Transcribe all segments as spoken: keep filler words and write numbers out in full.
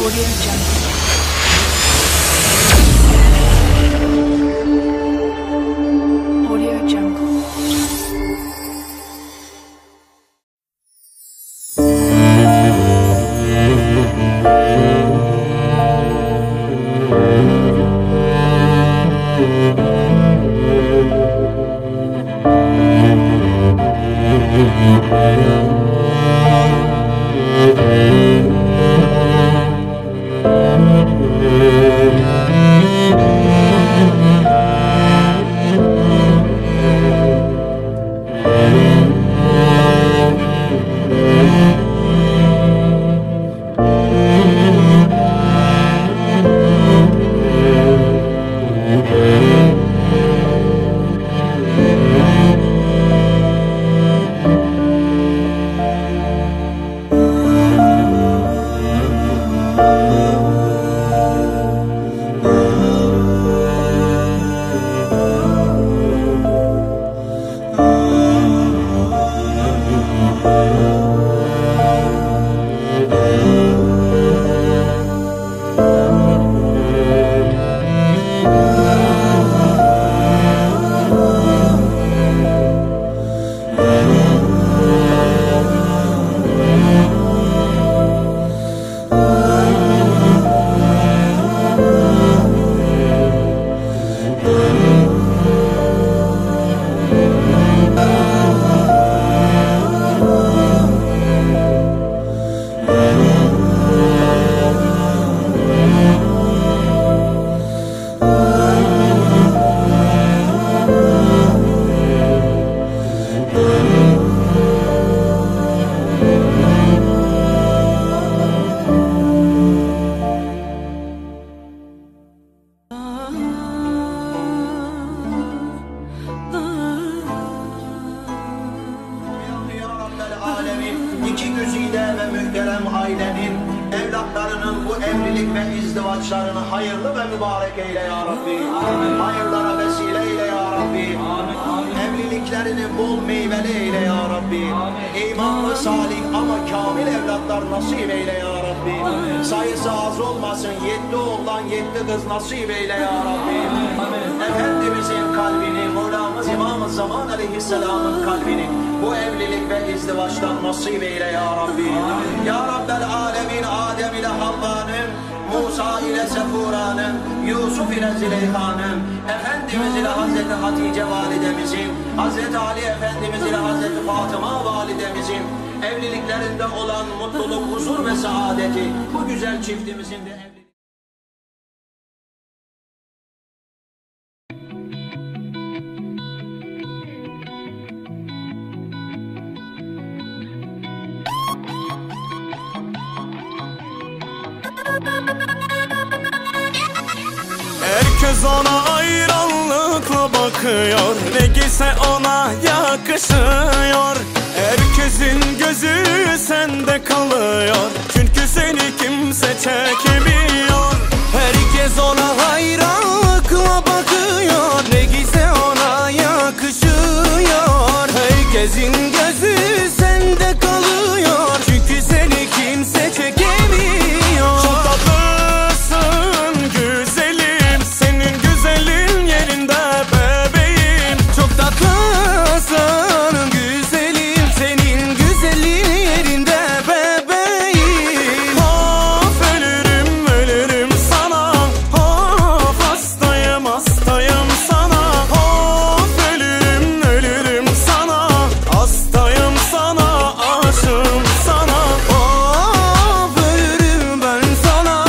İki güzide ve mühterem ailenin evlatlarının bu evlilik ve izdivaçlarını hayırlı ve mübarek eyle ya Rabbi. Amin. Hayırlara vesile eyle ya Rabbi. Amin. Evliliklerini bol meyveli eyle ya Rabbi. Amin. İmanlı, salih ama kamil evlatlar nasip eyle ya Rabbi. Amin. Sayısı az olmasın, yetti oğlan yetti kız nasip eyle ya Rabbi. Amin. Efendimizin kalbini, Mevlamız İmam-ı Zaman Aleyhisselam'ın kalbini bu evlilik ve izdivaçtan nasip eyle ya Rabbi. Amin. Ya Rabbel Alemin, Adem ile Havva'nın, Musa ile Sefura'nın, Yusuf ile Züleyha'nın, Efendimiz ile Hazreti Hatice validemizin, Hazreti Ali Efendimiz ile Hazreti Fatıma validemizin evliliklerinde olan mutluluk, huzur ve saadeti bu güzel çiftimizin de evlilik. Herkes ona hayranlıkla bakıyor, ne giyse ona yakışıyor. Herkesin gözü sende kalıyor, çünkü seni kimse çekemiyor. Herkes ona hayranlıkla bakıyor, ne giyse ona yakışıyor. Herkesin gözü sende kalıyor, çünkü seni kimse çekemiyor. Çok tatlısın güzelim, senin güzelin yerinde bebeğim. Çok tatlısın güzelim, senin güzelin yerinde bebeğim. Of ölürüm ölürüm sana, of hastayım hastayım sana. Of ölürüm ölürüm sana, hastayım sana, aşığım sana. Of ölürüm ben sana,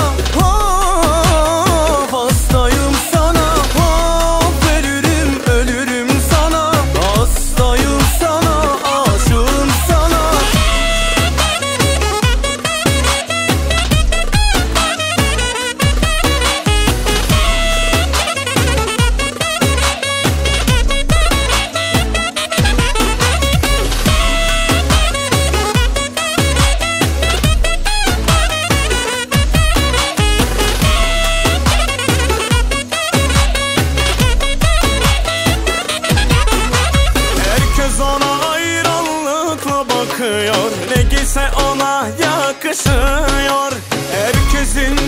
of hastayım sana. Of ölürüm ölürüm sana, hastayım sana, aşığım sana. Herkes ona hayranlıkla bakıyor, ne giyse ona yakışıyor. Herkesin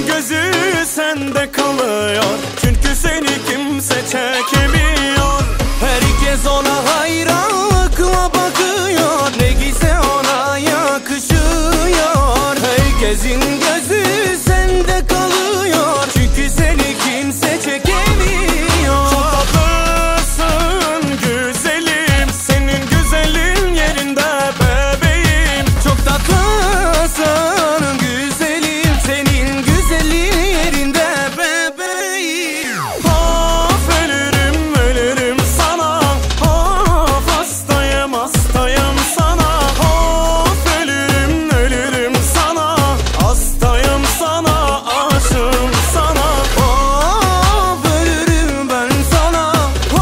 sende kalıyor. Çünkü seni kimse çekemiyor. Herkes ona hayranlıkla bakıyor. Ne giyse ona yakışıyor. Herkesin gözü sende kalıyor. Çünkü seni kimse çekemiyor. Çok tatlısın güzelim, senin güzelin yerinde bebeğim. Çok tatlısın güzelim, senin güzelin yerinde bebeğim. Of ölürüm ölürüm sana, of hastayım hastayım sana. Of ölürüm ölürüm sana, hastayım sana, aşığım sana. Of ölürüm ben sana,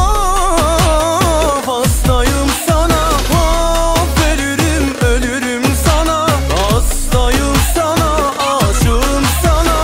of hastayım sana. Of ölürüm ölürüm sana, hastayım sana, aşığım sana.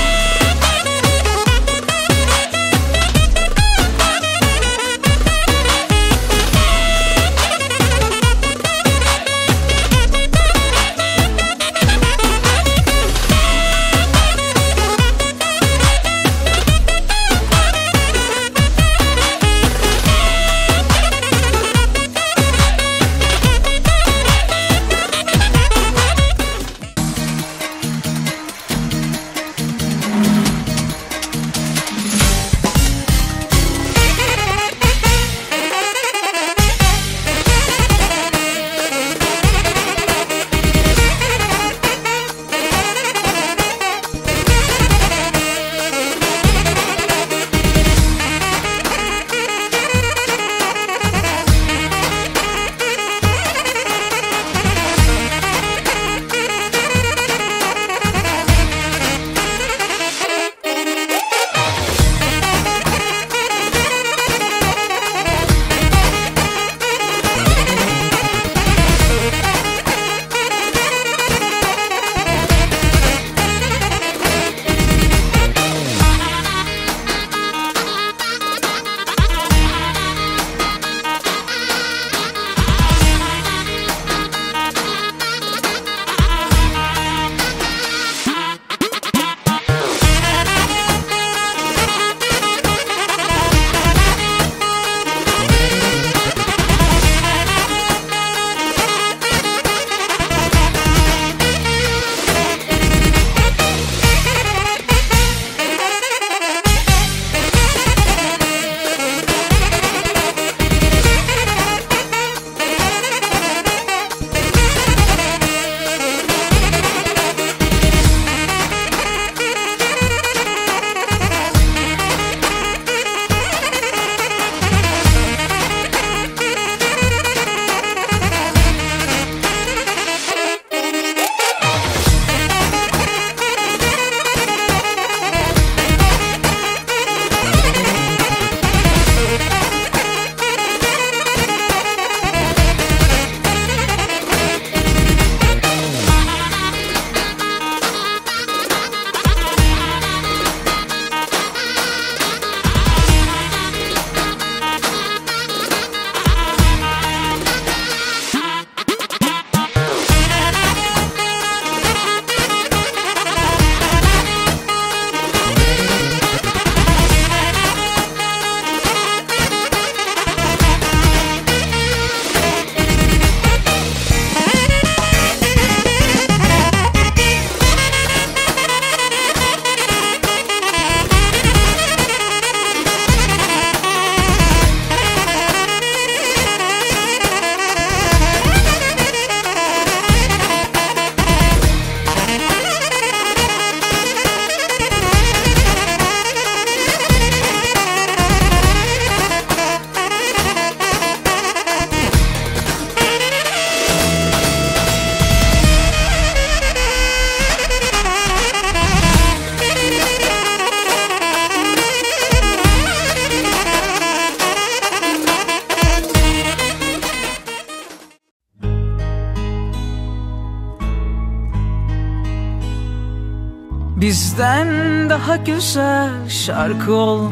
Bizden daha güzel şarkı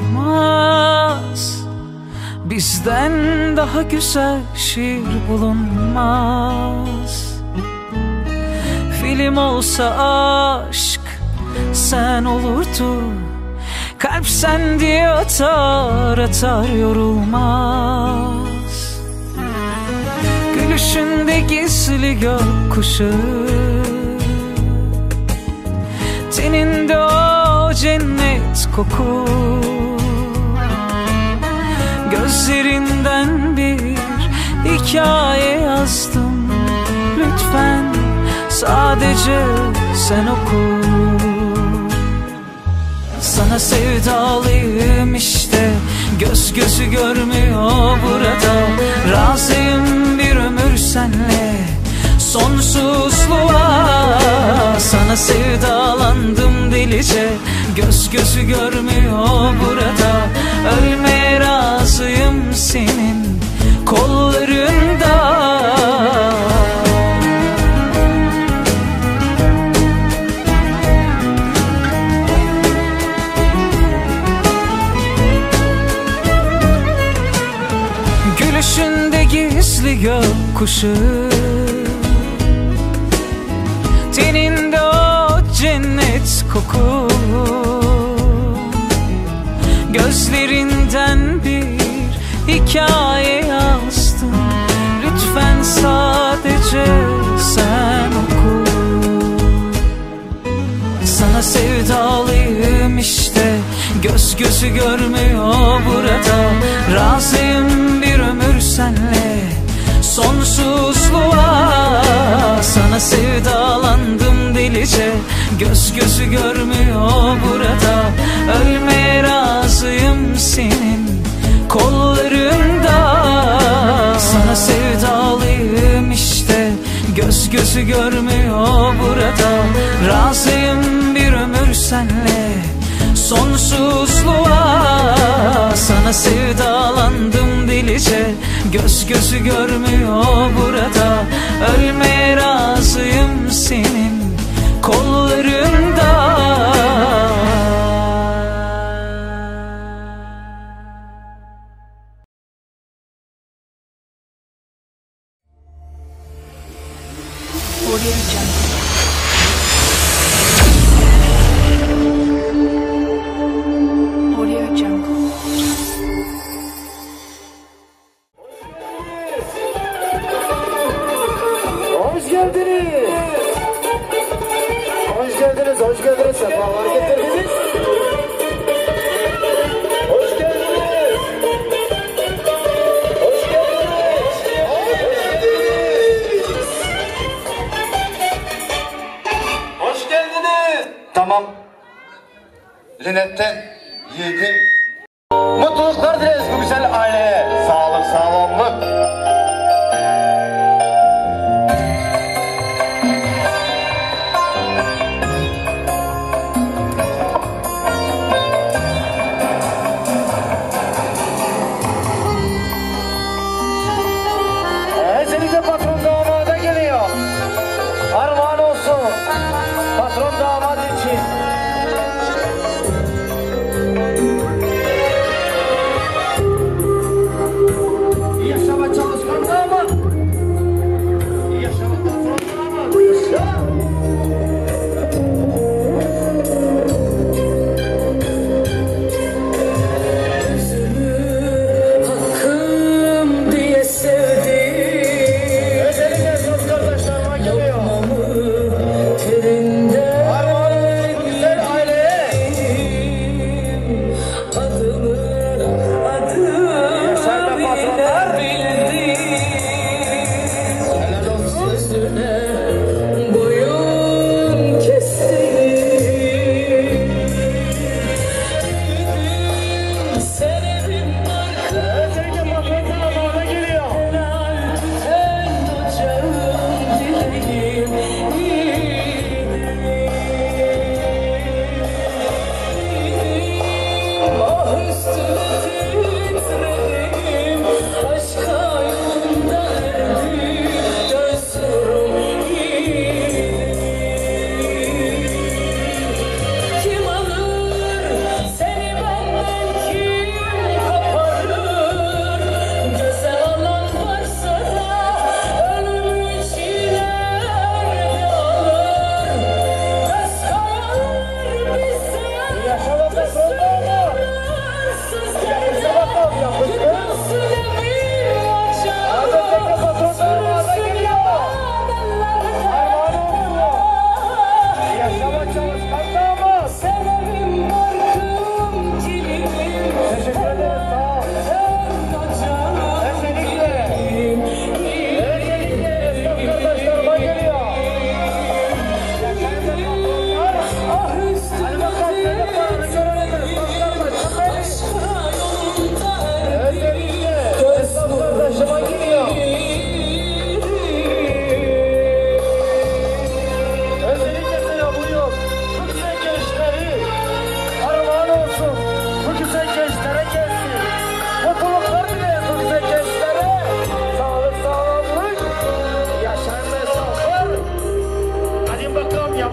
olmaz, bizden daha güzel şiir bulunmaz. Film olsa aşk sen olurdu, Kalp sen diye atar atar yorulmaz. Gülüşünde gizli gökkuşağı, teninde o cennet koku. Gözlerinden bir hikaye yazdım. Lütfen sadece sen oku. Sana sevdalıyım işte, göz gözü görmüyor burada. Razıyım bir ömür senle, sonsuzluğa. Sana sevdalandım delice, göz gözü görmüyor burada. Ölmeye razıyım senin kollarında. Gülüşünde gizli gökkuşağı, teninde o cennet koku. Gözlerinden bir hikaye yazdım. Lütfen sadece sen oku. Sana sevdalıyım işte, göz gözü görmüyor burada. Razıyım bir ömür senle, sonsuzluğa. Sana sevdalandım delice, göz gözü görmüyor burada. Ölmeye razıyım senin kollarında. Sana sevdalıyım işte, göz gözü görmüyor burada. Razıyım bir ömür senle, sonsuzluğa. Sana sevdalandım delice, göz gözü görmüyor burada. Ölmeye razıyım senin kollarında. Hoş geldiniz. Hoş geldiniz, hoş geldiniz. Sefalar getirdiniz. Hoş geldiniz. Hoş geldiniz. Hoş geldiniz. Tamam. Linetten yedim. Mutluluklar dileriz bu güzel aileye. Sağlık, sağlamlık. Özellikle patron damada geliyor. Armağan olsun. Patron damat için.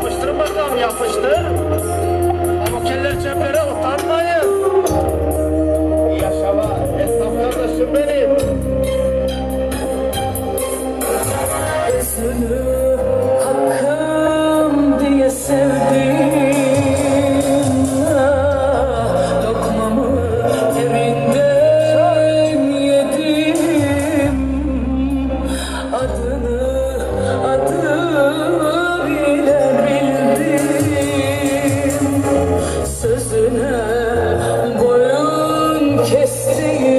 yapıştırın bakalım, yapıştır. Ama keller çembere utanmayın. Yaşama esnaf kardeşim benim. Seni hakkım diye sevdim. Lokmamı evinden yedim. Adını, adını bile bildim. Sözüne boyun kestim.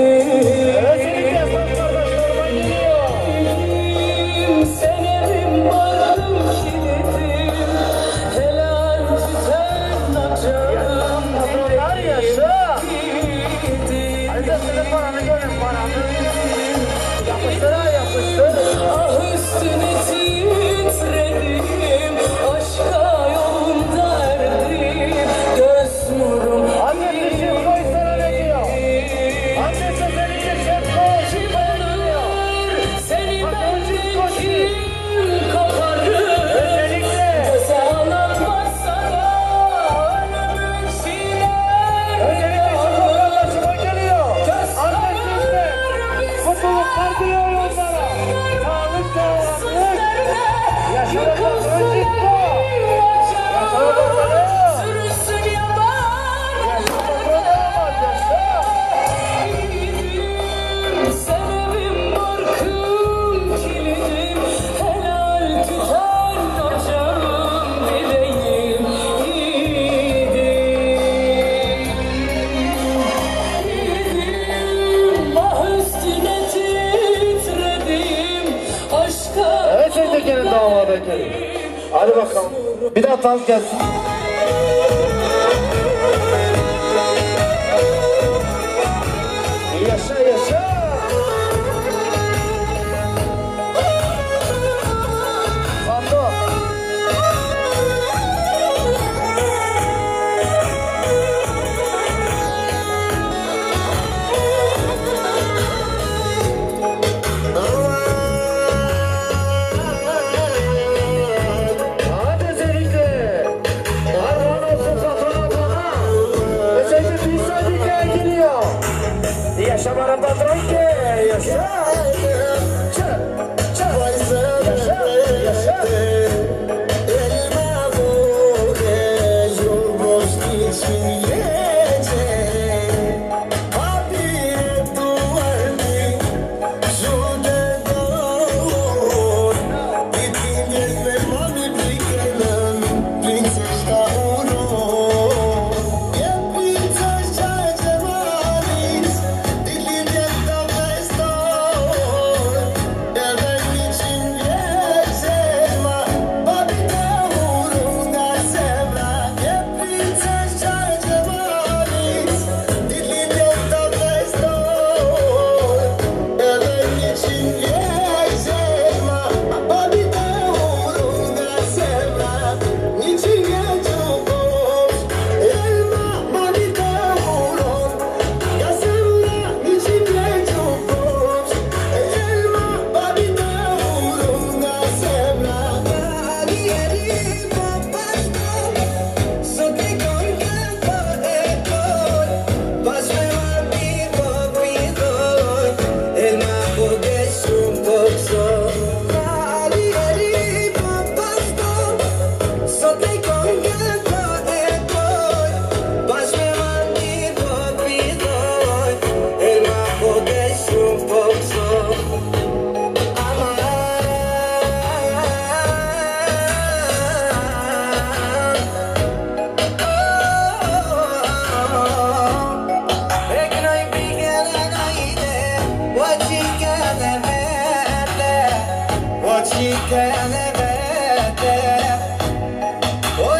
Ah üstüne titredim, aşka yolunda erdim, göz nurum Annesi koy sana ne diyor? Annesi seni geçip koy. seni benden kim koparır? Özellikle. Göze alanmazsa da ölümün çiğner. Özellikle şu fotoğraflaşıma geliyor. Annesi de mutluluklar diliyor onlara. Sağlık, sağlık. Yaşamak öncük bu. Yaşamak öncük. Sürüsün yaban. Yaşamak öncük. Sebebim barkım kilidim, helal tutan ocağım dileğim yiğidim. Yiğidim, ah üstüne titredim, aşka Evet Seytekin'in damadı Kerim. Hadi bakalım. Bir daha taz gelsin. Yaşa yaşa. Sando. Hadi özellikle. Armağan olsun patrona bana. Özellikle bir sadece geliyor. Yaşa bana patron ki. Yaşa. Çı, çı. Yaşa, yaşa. What you can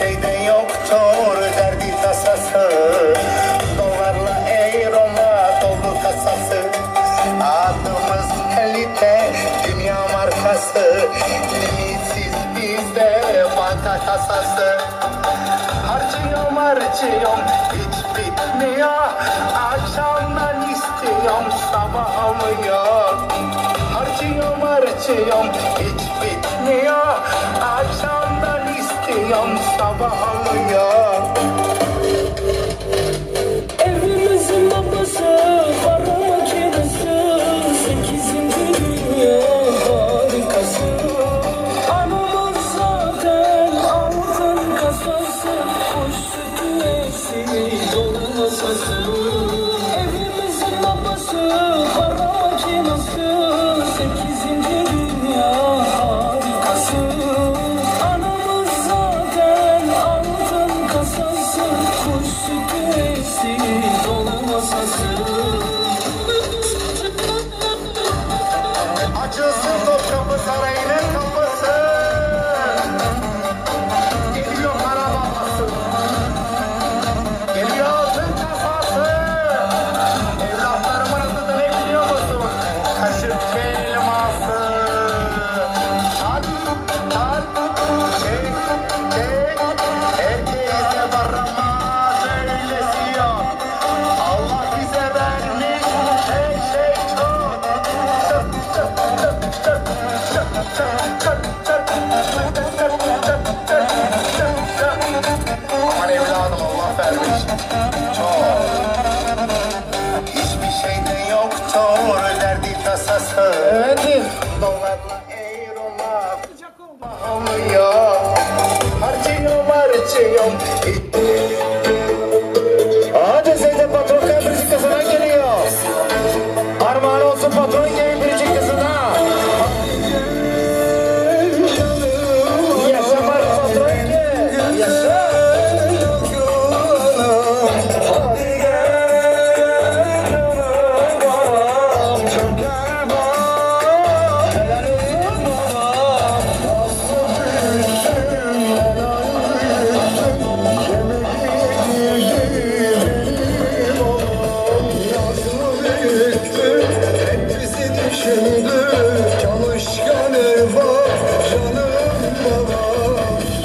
şeyde yoktur derdi tasası. Dolarla eurola dolu kasası. Adımız kalite, dünya markası. Limitsiz bizde banka kasası. Harcıyorum harcıyorum hiç bitmiyor. Akşamdan istiyorum sabahımı yok. Harcıyorum harcıyorum hiç bitmiyor. Akşamdan istiyorum sabahımı yok. Evimizin babası, para makinesi, sekizinci dünya harikası. Anamız zaten altın kasası, kuş sütü eksik dolu masası. Evimizin babası, para makinesi, sekizinci dünya harikası. Anamız zaten altın kasası, kuş sütü eksik dolu masası. Açılsın Topkapı Sarayı'nın kapısı. Geliyor para babası. Geliyor altın kasası. Evlatlarımın adı da ne biliyor musun? Kaşık elması. Tat, tat, çek, çek. Herkese varamaz öylesi yok. Allah bize vermiş her şey çok. Aman evladım Allah vermiş çok. Hiçbir şeyde yoktur derdi tasası. Efendim? Dolarla eurola alıyor. Harcıyorum harcıyorum. Hadi Zeynep patron kayıpırıcı kızına geliyor. Armağan olsun patron kayıpırıcı kızına. Yaşa var patron ki. Yaşa. Hadi gel babam. Çok gel babam. Helal olsun babam. Nasıl büyüsün helal büyüsün. Yemek yedirdi benim babam. Nasıl büyüsün hep bizi düşündü. Çalışkan evlat canım babam.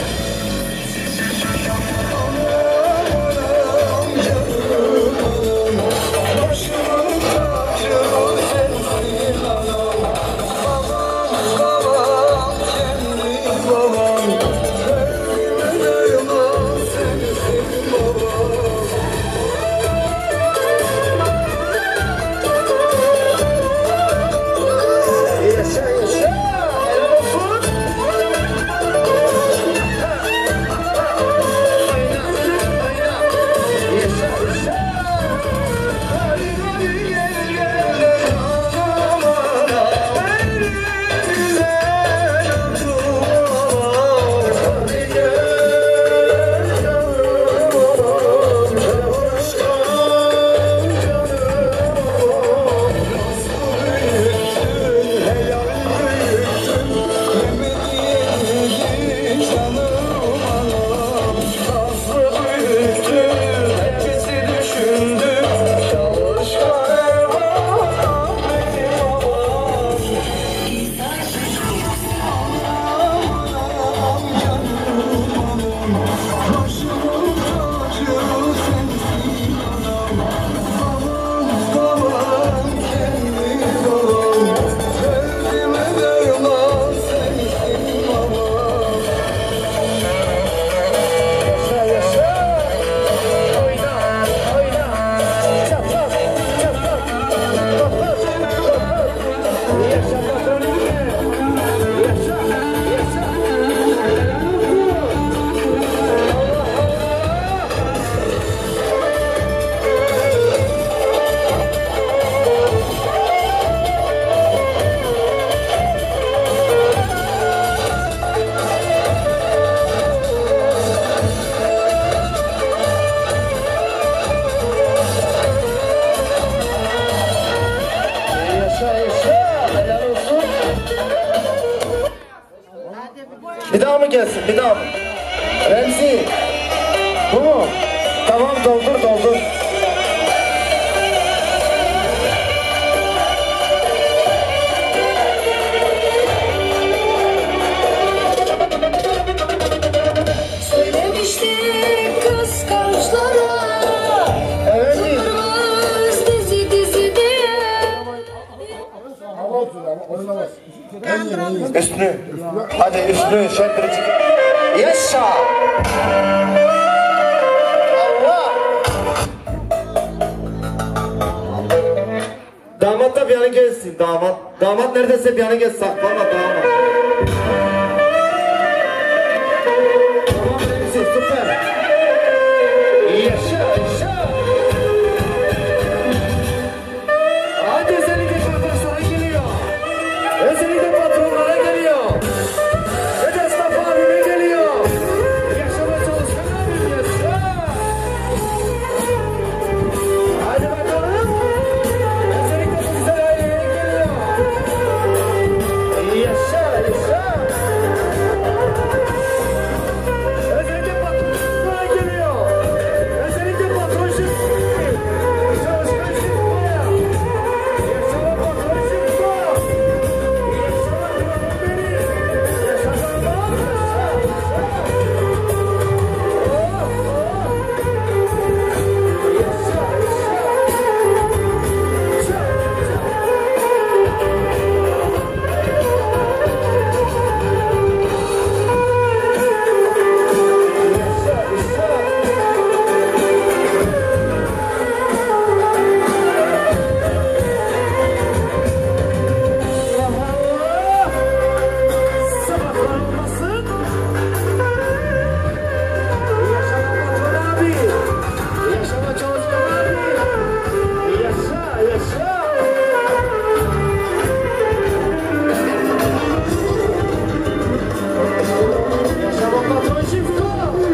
Yaşa yaşa, helal olsun. Yaşa yaşa. Hadi hadi gel gel yanıma. Elimize tutma. Hadi gel yanıma. Çalışkan canım. Nasıl büyüttün helal büyüttün. Yemedi yedi canım anam. Nasıl büyüttün hepsi düşündü. Çalışkan evlat benim babam. Anam canım anam. Başımın tacı sensin anam. Babam babam kendi babam. Derdime derman sensin babam. Yaşa yaşa. Oyna oyna. Çap çap çap çap. Çap çap çap. Yaşa patronum be. Yaşa yaşa. Yaşa yaşa. Helal olsun. Bir daha mı gelsin? Bir daha mı? Remzi. Tamam doldur doldur. Söylemiştik kıskançlara. Evet. Durmaz dizi dizi diye. Üstünü. Hadi üstünü şendirici. Yaşa. Allah. Damat da bir yana gelsin damat. Damat neredeyse bir yana gelsin. Saklama damat. Tamam Remzi süper. Yaşa yaşa. Hadi özellikle patronlara geliyor. Özellikle patronlara geliyor. Ve de esnaf abime geliyor. Yaşama çalışkan abim yaşa. Hadi bakalım. Özellikle bu güzel aileye geliyor. Yaşa yaşa. Özellikle patronlara geliyor. Özellikle patron şirketi. Çalışkan şirketi. Yaşama patron şirketi. Sabahlar olmasın. Yaşama patron abi. Yaşama çalışkan abi. Yaşa yaşa. Yaşama patron çifto.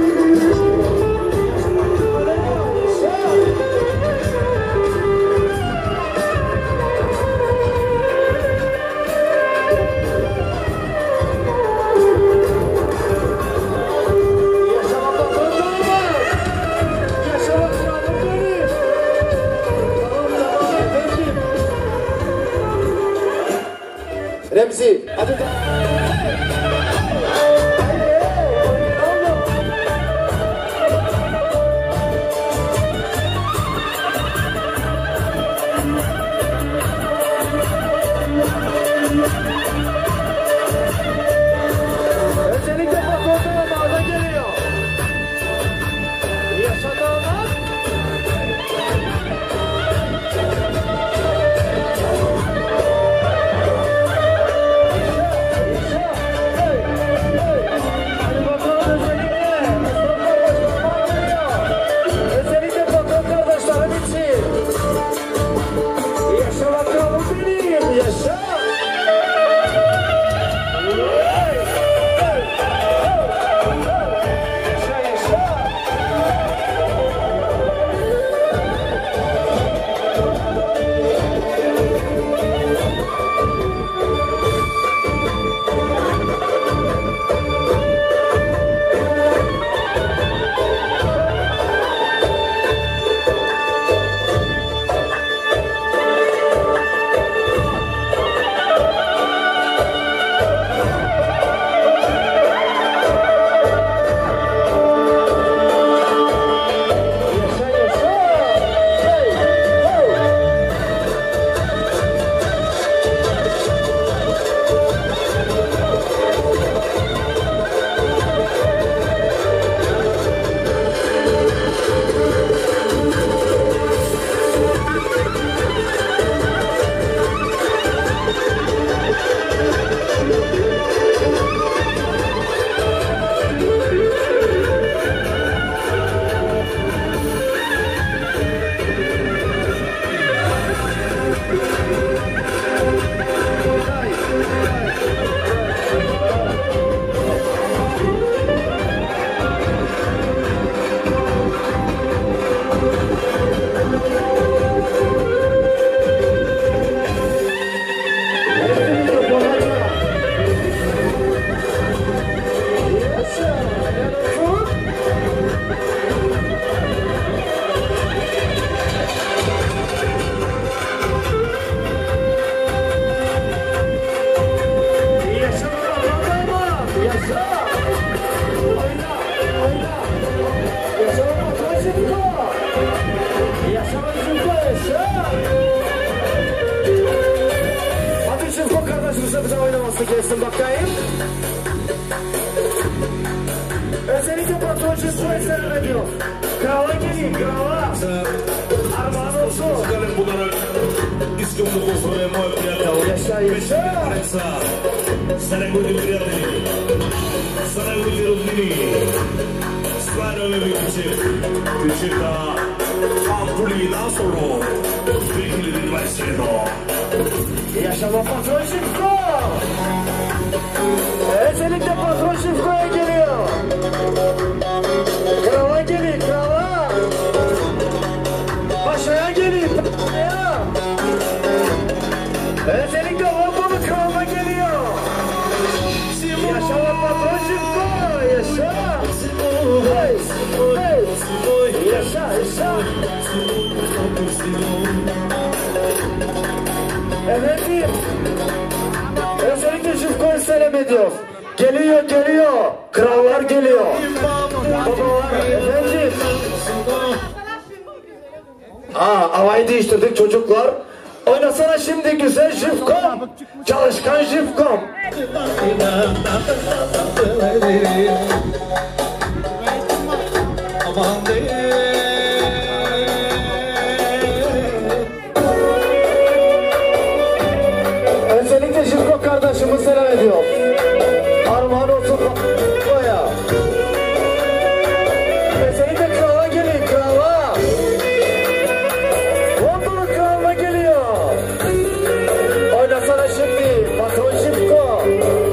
Yaşama patron damat. Yaşama kralım benim. Tamam tamam efendim. Remzi hadi da. Özellikle patron damada geliyor. Yaşa damat. Yaşa. bir gelsin bakayım. Özellikle patron Şifko'ya selam ediyor. Krala gelin, krala. Armağan olsun. Yaşa, yaşa. Sarà quello di Rilini, sarà quello di Rilini, strano mi dice, dice da Ampulina solo, figli di Varsino. Yaşama patron Şifko. Özellikle patron Şifko'ya geliyor. Krala gelin, krala. Paşa'ya gelin, paşa'ya. Özellikle Volkan'ın kralına geliyor. Yaşa lan patron Şifko, yaşa. Hey, hey. Yaşa, yaşa. Efendim, özellikle Şifko'yu selam ediyor. Geliyor, geliyor. Krallar geliyor. Babalar, efendim. Aa, havayı değiştirdik çocuklar. Oynasana şimdi güzel Şifkom. Çalışkan Şifkom. Özellikle Şifko kardeşimi selam ediyor. Armağan olsun koya. Özellikle krala gelin, krala. London'un kralına geliyor. Oynasana şimdi patron Şifko.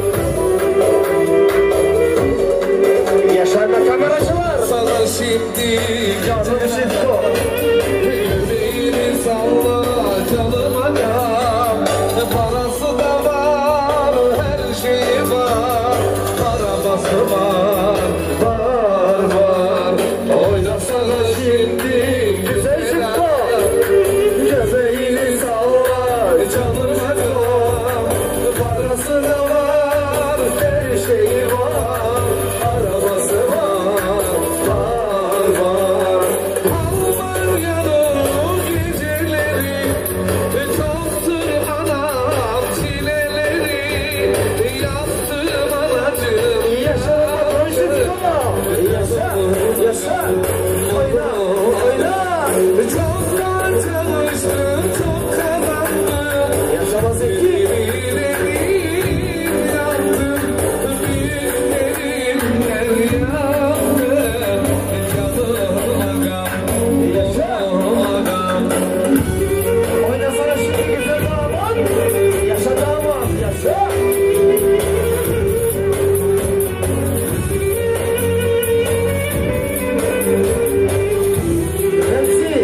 Yaşar'da kameracı var. Sana şimdi Canım Şifko. beni salla canım anam. Parası da var, her şeyi var. Arabası var, var var. Oynasana şimdi Güzel Şifko. Göbeğini salla canım anam. Parası da var, her şeyi var. Arabası var, var var. Alman yanı geceleri, çoktur anam çileleri. Yaptım anacığım. Yaşa patron Şifko. Yaşa, yaşa. Oyna, oyna. Çok kan çalıştım, çok kazandım. Yaşama Zeki. Birilerim yandım, birilerimler yandım. Canım agam, Yaşa. agam. Oynasana şimdi güzel damat. Yaşa damat, yaşa. Hepsi.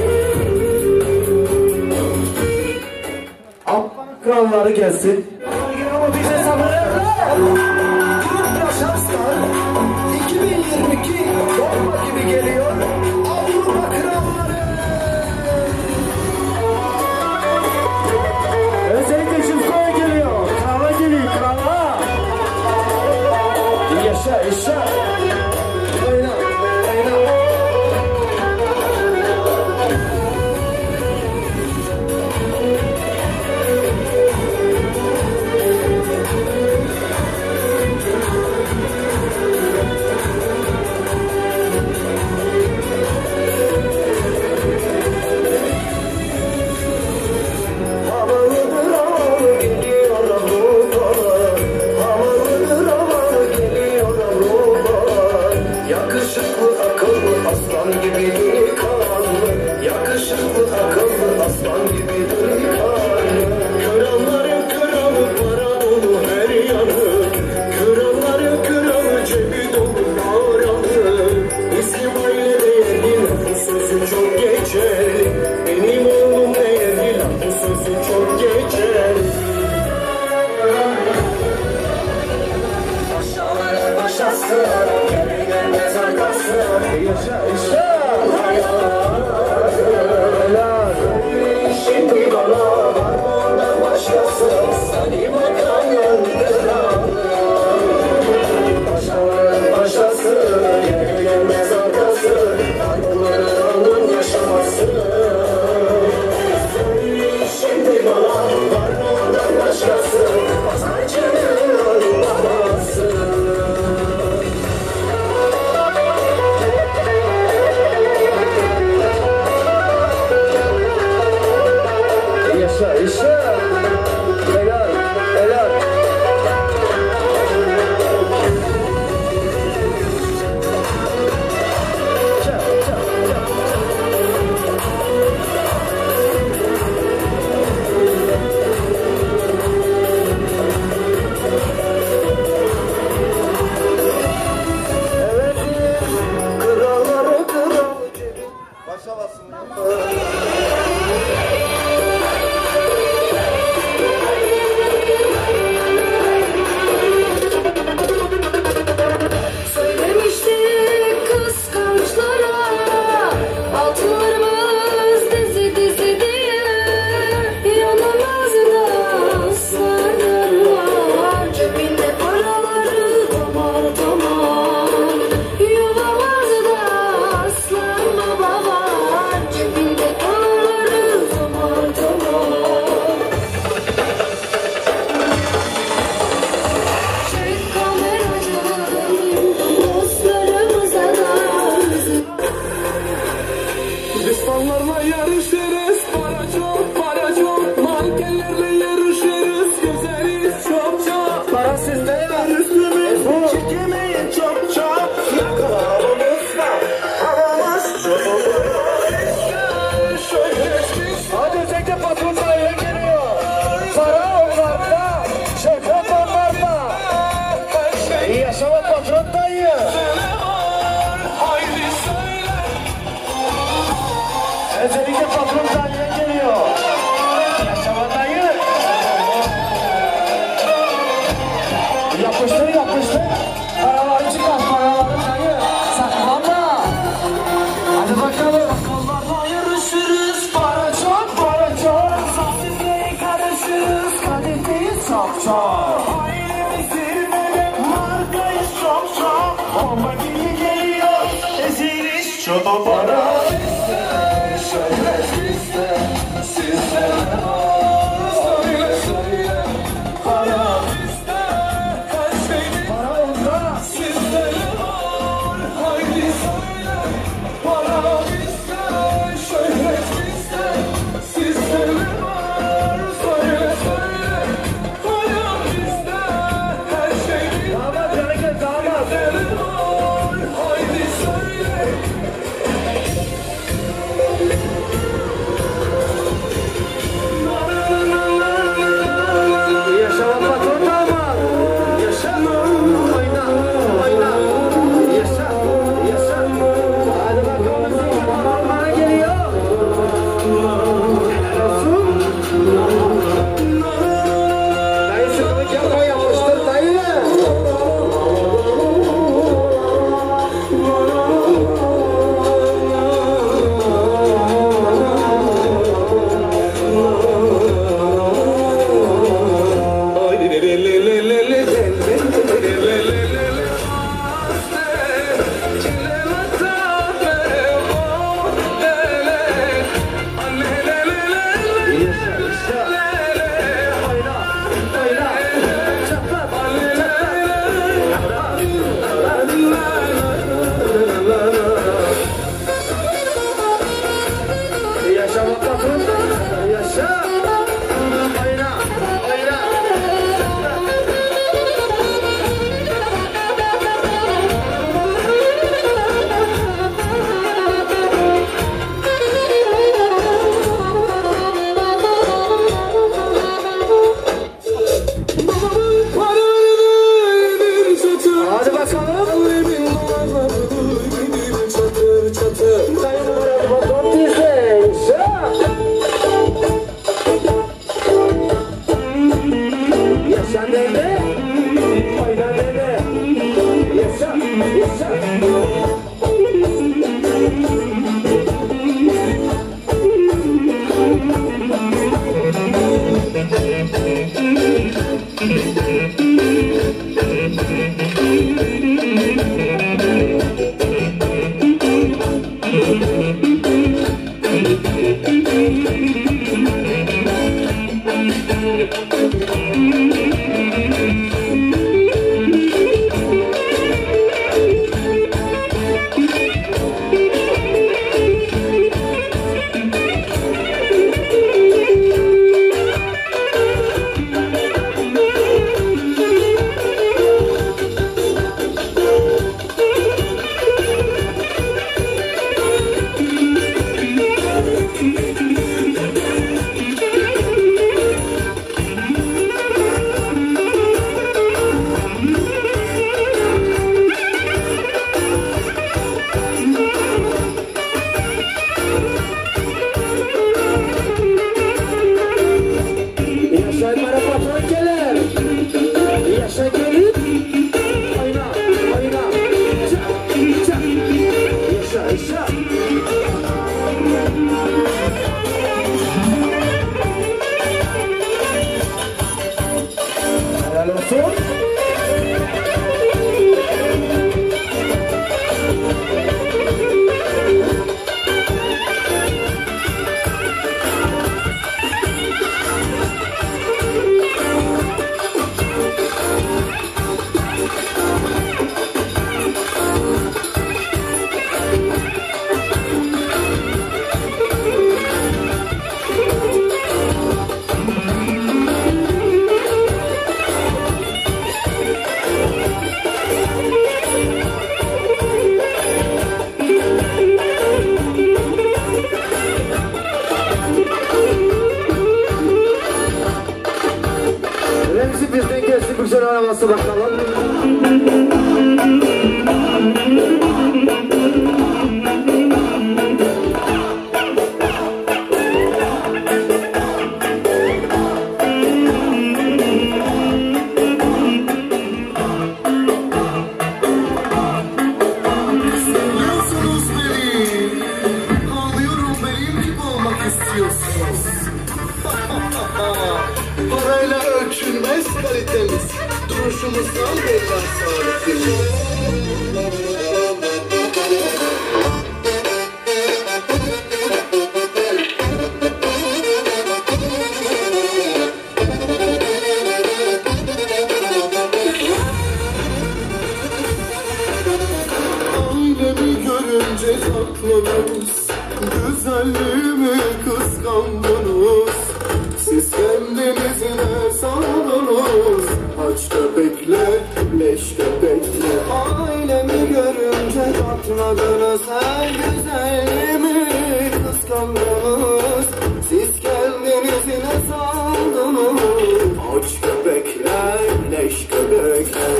Alman kralları gelsin. Ama bize sabırlar. Yaşarslar. iki bin yirmi iki bomba gibi geliyor. Avrupa kralları. Özellikle Şifko'ya geliyor. Krala geliyor, krala. Yaşa, yaşa. Oyna, oyna. Havalıdır havalı geliyor Avrupalar. Havalıdır havalı geliyor Avrupalar. Yakışıklı akıllı aslan gibi delikanlı. Yakışıklı akıllı aslan gibi delikanlı. Kralların kralı para dolu her yanı. Kralların kralı cebi dolu paralı. İsmail'e değerli lafı sözü çok geçerli. Benim oğlum değerli lafı sözü çok geçerli. Başası, gene gelmez arkası. Yaşa, yaşa. Onlarla yarışırız, para çok, para çok. Mankenlerle yarışırız, güzeliz çok çok. Para sizde ya. Üstümüz çekemeyin çok çok. Yakalarımızda havamız çok. Hadi özellikle patron sahaya geliyor. Para onlarda, şöhret onlarda. İyi yaşama patron dayı. Özellikle patron sahaya geliyor. Yaşama dayı. Yapıştır yapıştır. Paraları çıkar paraları dayı. Saklanma. Hadi bakalım. Onlarla yarışırız, Para çok para çok. Sizlere karışırız. Kadehliyiz çok çok. ailemiz zirvede, markayız çok çok. Bomba gibi geliyor, ezeriz çok para. Şöhret bizde, sizde ne var? Söyle söyle, para bizde, her şey bizde. Para onda. Sizde ne var? Haydi söyle, para bizde, şöhret bizde. Sizde ne var? Söyle söyle, para bizde, her şey bizde. Damat yanıklı damat. Sizde ne var? Haydi söyle. nasıl bakalım? Parayla ölçülmez kalitemiz, duruşumuzdan belli asaletimiz. Ailemi görünce sakladınız, güzelliğimi kıskandınız. Siz kendinizine sandınız, aç köpekler, leş köpekler. Ailemi görünce katladınız, her güzelliğimi kıskandınız. Siz kendinizine sandınız, aç köpekler, leş köpekler.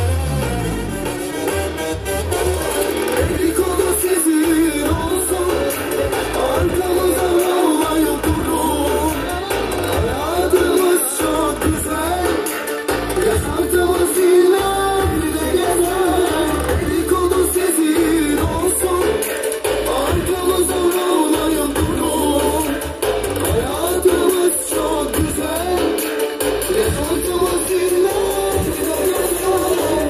Dedikodu sizin olsun, arkamıza olayıp durun. Hayatımız çok güzel, yaşantımız ileride gezer. Dedikodu sizin olsun, arkamıza olayıp durun. Hayatımız çok güzel, yaşantımız ileride gezer.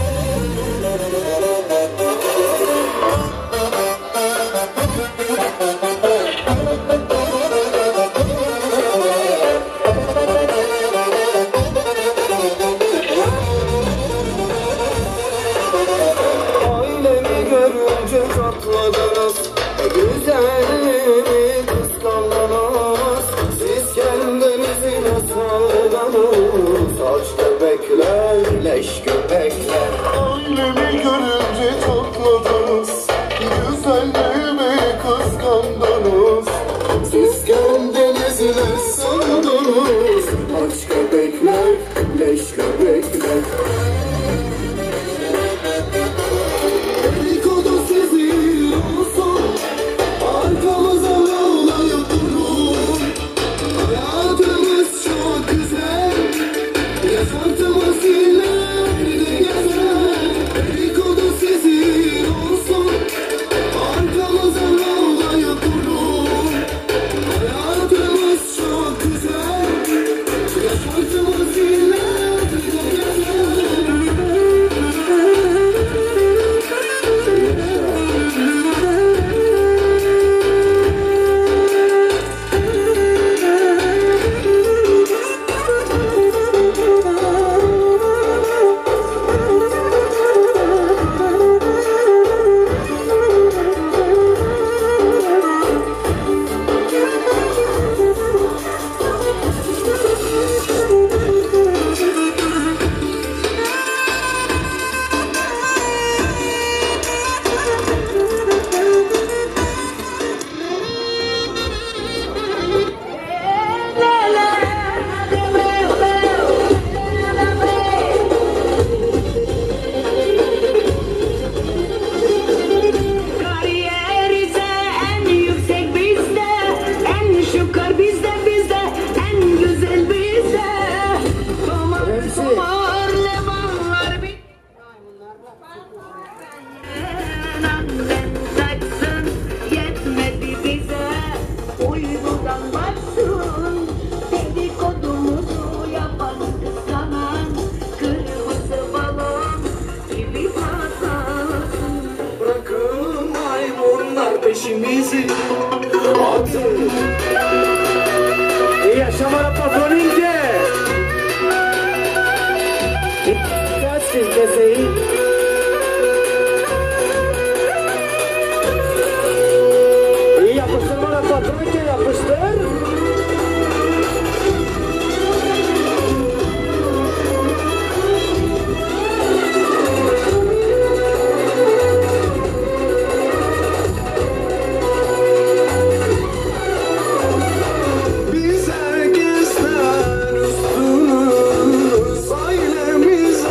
Ailemi görünce çatladınız, güzelliğimi kıskandınız. Siz kendinizine sandınız, aç köpekler, leş köpekler. Ailemi görünce çatladınız, güzelliğimi kıskandınız. Siz kendinizine sandınız, aç köpekler, leş köpekler. Dedikodu sizin olsun, arkamıza olayıp durun. Hayatımız çok güzel, yaşantımız ileride gezer. Dedikodu sizin olsun, arkamıza olayıp durun. Hayatımız çok güzel, yaşantımız ileride gezer. Kariyerize en yüksek bizde, en şükür bizde bizde, en güzel bizde. Tomar tomar levanlar bir. Annem saçsın yetmedi bize, uykudan baksın. Dedikodumuzu yapan kıskanan, kırmızı balon gibi patlasın. Bırakın maymunlar peşimizi atın. İyi yaşamana patron ince. Gelsin keseyi. İyi yapıştır bana patron ince, yapıştır. Biz herkesten üstünüz, ailemiz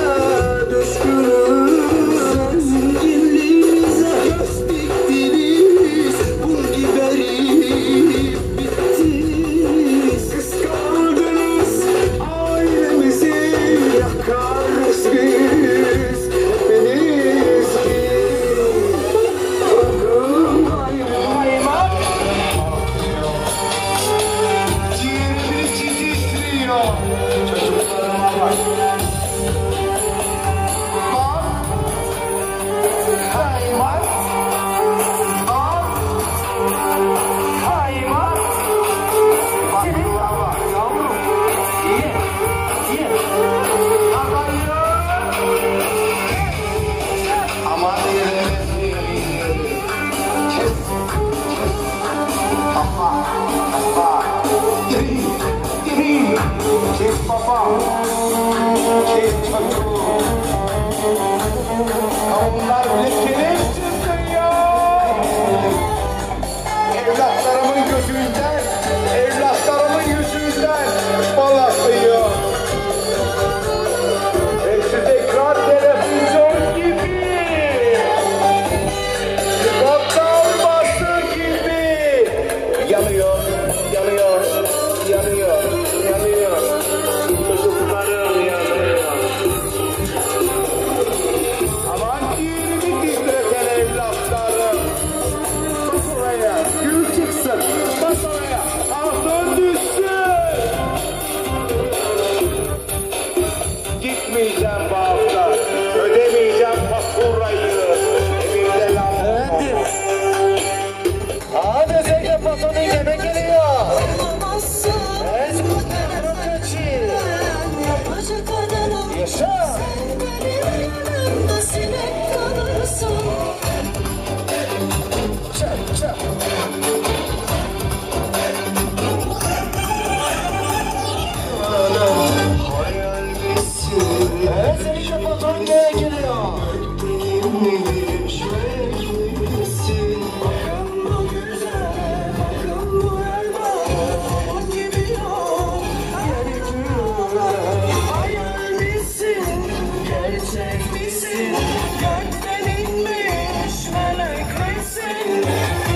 Onlar bilekleri çıkıyor. Evlatlarımın gözünden, evlatlarımın yüzünden bal akıyor. Hepsi tekrar televizyon gibi. Portal bası gibi. Yanıyor, yanıyor, yanıyor, yanıyor. Çocuklarım yanıyor. Aman yerimi titreten evlatlarım. Bas oraya, gül çıksın. Bas oraya, altın düşsün. Gitmeyeceğim bu hafta. Ödemeyeceğim faturayı. Evimde lambam. Hadi Zeynep patronun yemek geliyor. Ez patron kaçı. Yaşa. Çak çak. Hayal misin? Ez Zeynep patron yemek geliyor. Benimle düşmek misin? Bakın bu güzel, bakın bu elbette o gibi yok. Yani güzel. Hayal misin? Gerçek misin? Gökten inmiş melek misin?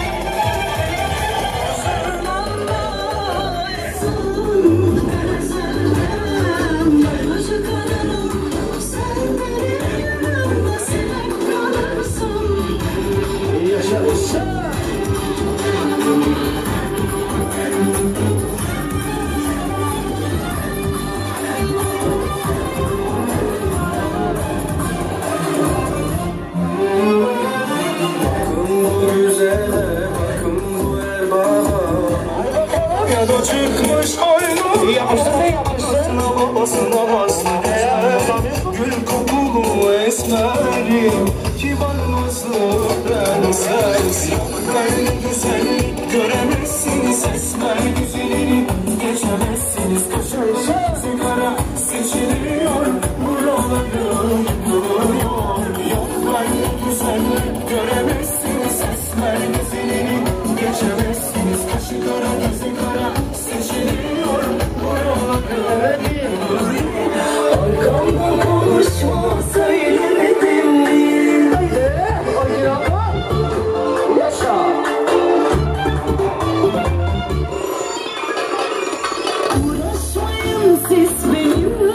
Yaşa yaşa. Bakın bu güzele, bakın bu erbaba. Ya da çıkmış aynı. Yapıştır ne yapıştır? Babasına bastı gül kokulu esmeri, kibar nazlı prenses. Ben güzellik göremezsiniz, esmer güzelini geçemezsiniz. Kaşar sigara seçiliyor, buralarım duruyor. Yok ben güzellik göremezsiniz, esmer güzelini geçemezsiniz. Kaşı kara gözü kara seçiliyor, buralarım duruyor. Arkamda konuşma söylemedim mi? Haydi. Haydi Hakan. Yaşa. Uğraşmayın siz benimle.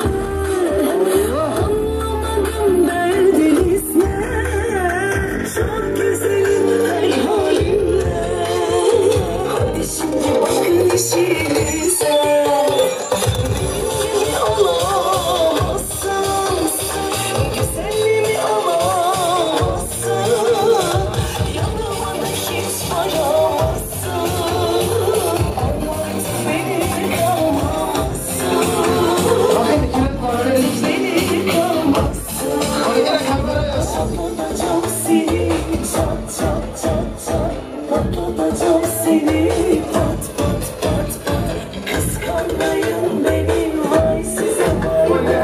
Anlamadım derdiniz ne? Çok güzelim her halimle. Hadi şimdi bakın işinize. Gibi olamazsınız. Güzelliğimi alamazsın. Yanıma da hiç varamazsın. Ama beni kalmazsın. Bakın kilit var. Beni kalmazsın. Haydi kameraya. Patlatacağım seni çat çat çat çat. Patlatacağım seni pat pat pat pat. Kıskanmayın beni vay size vay.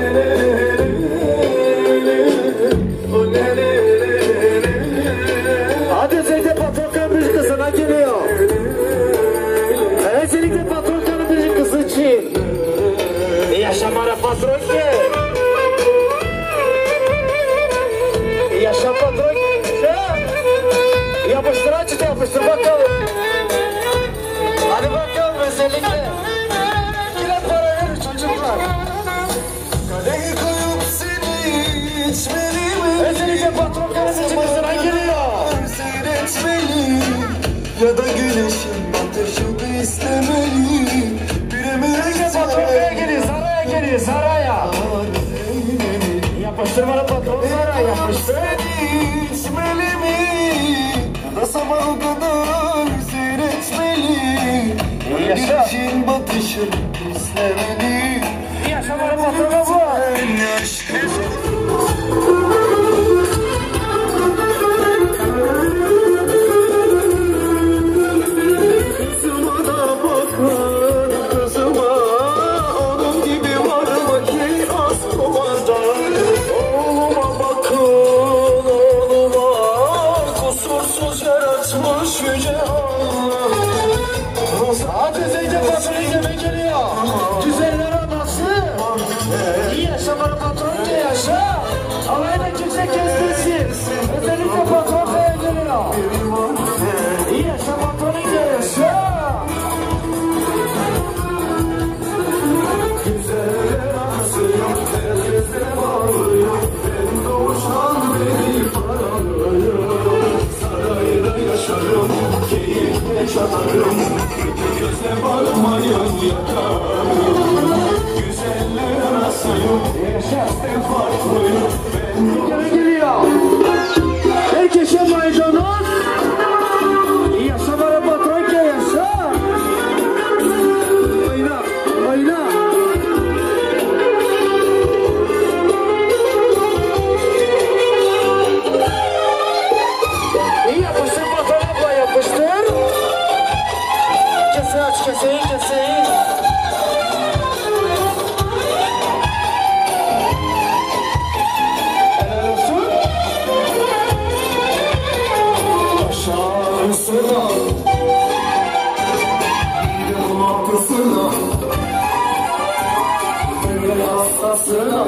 Hadi Zeynep patron kanı kızına geliyor. Öncelikle patron kanı bir kızı için. Yaşamara patron ki. Yaşa patron ki. Yapıştır açı yapıştır bakalım. Hadi bakalım özellikle. Kile para verir çocuklar. Kadehi koyup seni içmeli mi? Özellikle patron kanı için kızına geliyor. Seyretmeli ya da güneşin batışını istemeli. Bir emir Patron buraya geliyor, saraya geliyor, saraya. Yapıştır bana patron saraya, yapıştır. içmeli mi? Ya da sabaha kadar seyretmeli. Yaşa. Güneşin batışını istemeli. Yaşa bana patrona bu. En aşkı. Kızıma onun gibi var mı ki az kovanda. yaratmış yüce Allah. Hadi Zeynep patron izleme geliyor. Güzeller anası. İyi yaşa bana patron diye yaşa. Alayına kimse kestirsin. Özellikle patron kaya geliyor. İyi yaşa patron diye yaşa. Güzeller anasıyım, herkese bağlıyım. Ben doğuştan beni paralıyım. Sarayda yaşarım, keyifle çatarım. Gözle bakmayın yakarım. Güzeller anasıyım, herkesten farklıyım. Ben Gene geliyor. Herkese maydanoz. İyi yaşa bana patron diye yaşa. Oyna, oyna. İyi yapıştır patron abla yapıştır. Keseyi aç keseyi keseyi. Helal olsun. aşağısına, bir de ortasına, bir hastasına,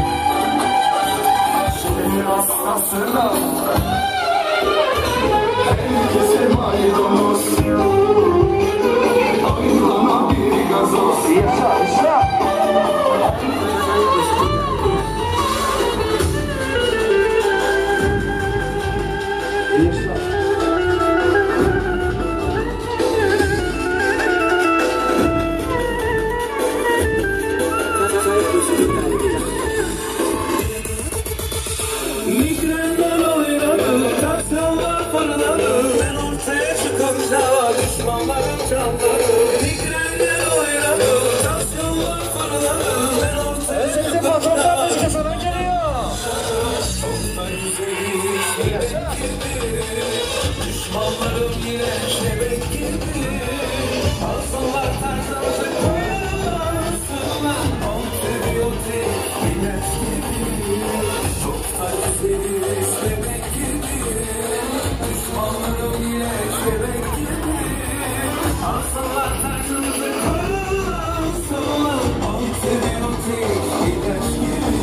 bir hastasına. Herkese maydanoz, ayrılama bir gazoz. Yaşa yaşa. Migrenden oynadım, tansiyonlar fırladı. Ben ortaya çıkınca düşmanlarım canladı. Migrenden oynadım, tansiyonlar fırladı. Ben ortaya Özümüzde patronlar müzik sana geliyor. Yaşa. düşmanlarım yine şebek gibi. Alsınlar tarzımızı koyarsınlar. Antibiyotik ilaç gibi. Çok tarzıyız bebek gibi. Düşmanlarım yine şebek gibi. Alsınlar tarzımızı koyarsınlar. Antibiyotik ilaç gibi.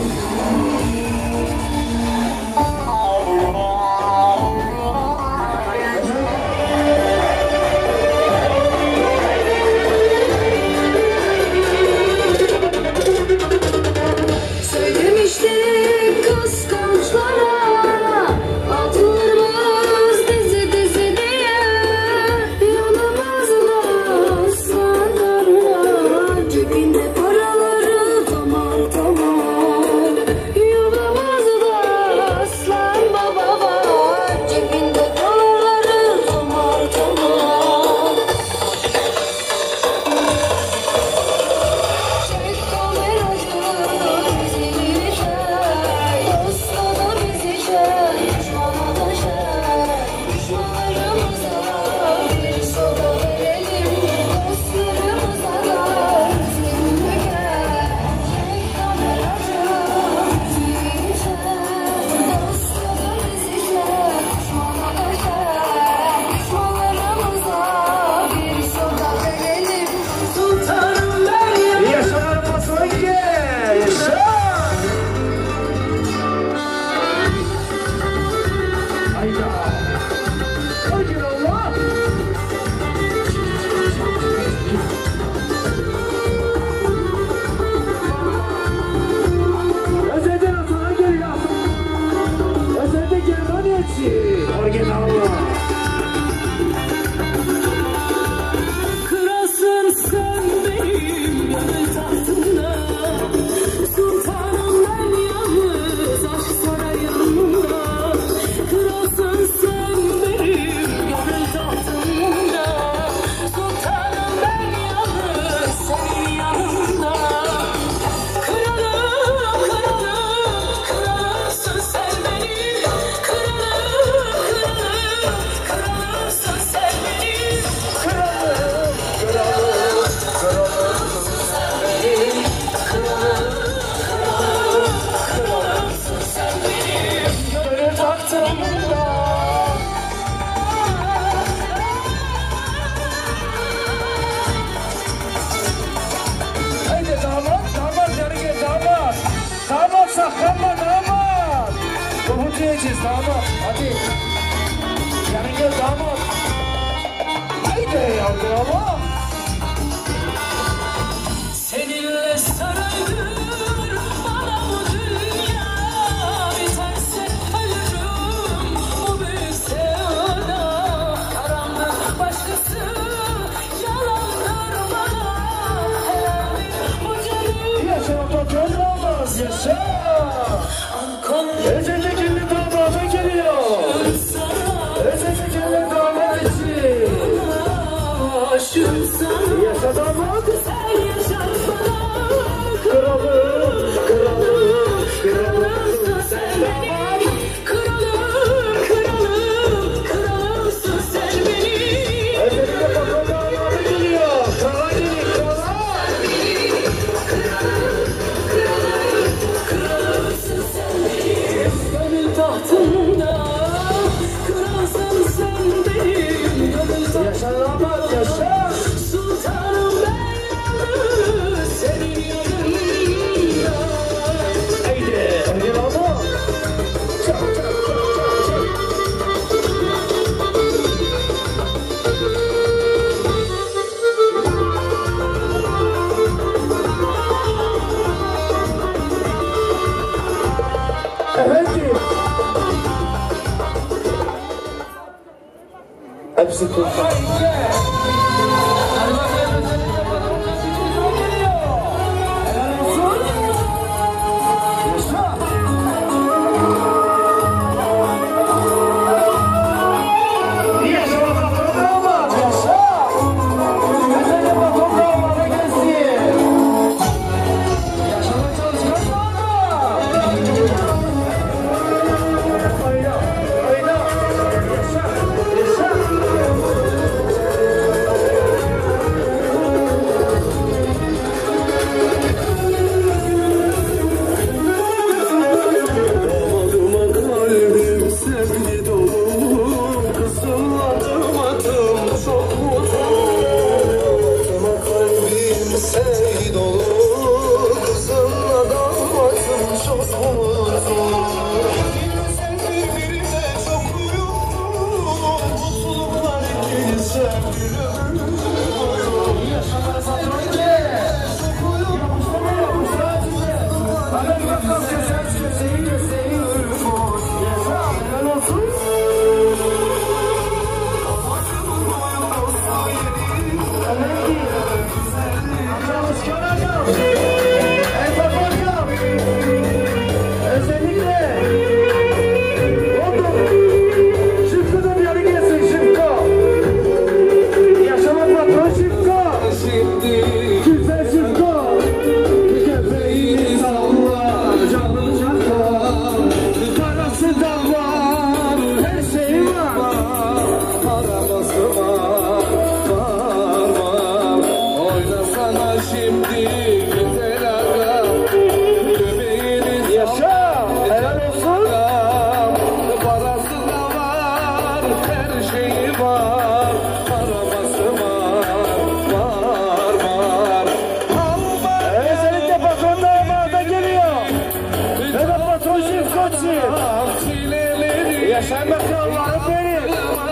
bravo. Seninle saraydır bana bu dünya, biterse ölürüm bu büyük sevda. Karanlık başkası yalanlar bana, helaldir bu canım. Yaşa patron damat yaşa. Özellikle damada geliyor. Özellikle damat için. Yaşa damat. Sen yaşarsana. Kralım, kralım, kralımsın sen damat. Kralım, kralım, kralımsın sen benim. Özellikle patron damada geliyor. Krala gelin, krala. Kralımsın sen benim. Gönül tahtında kralsın sen benim. Gönül tahtında Yaşa damat yaşa. sultanım ben yalnız senin yanında. Haydi. Haydi baba. Çak çak çak çak çak. Efendim. Hepsi kurtar. Damadıma kalbim sevgi dolu, kızımla damatım çok mutlu. Damadıma kalbim sevgi dolu, kızımla damatım çok mutlu. Sen birbirine çok uyumlu, mutluluklar ikili sevgilim. Yaşar bakalım benim.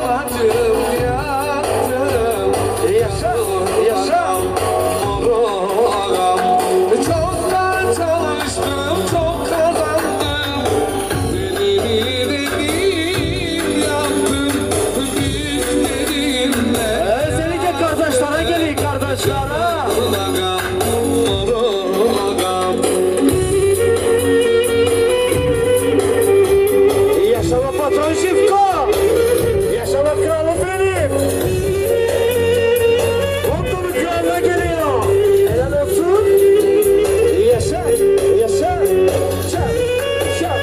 Yaşa, yaşa. Çoktan çalıştım, çok kazandım. Dediğini dediğim yaptım. Büyüklerinle Özellikle kardeşlere gelin kardeşlere. Yaşama patron Şifko. Yaşama kralım benim. Ondan kralına geliyor. Helal olsun. Yaşa, yaşa. Çak, çak.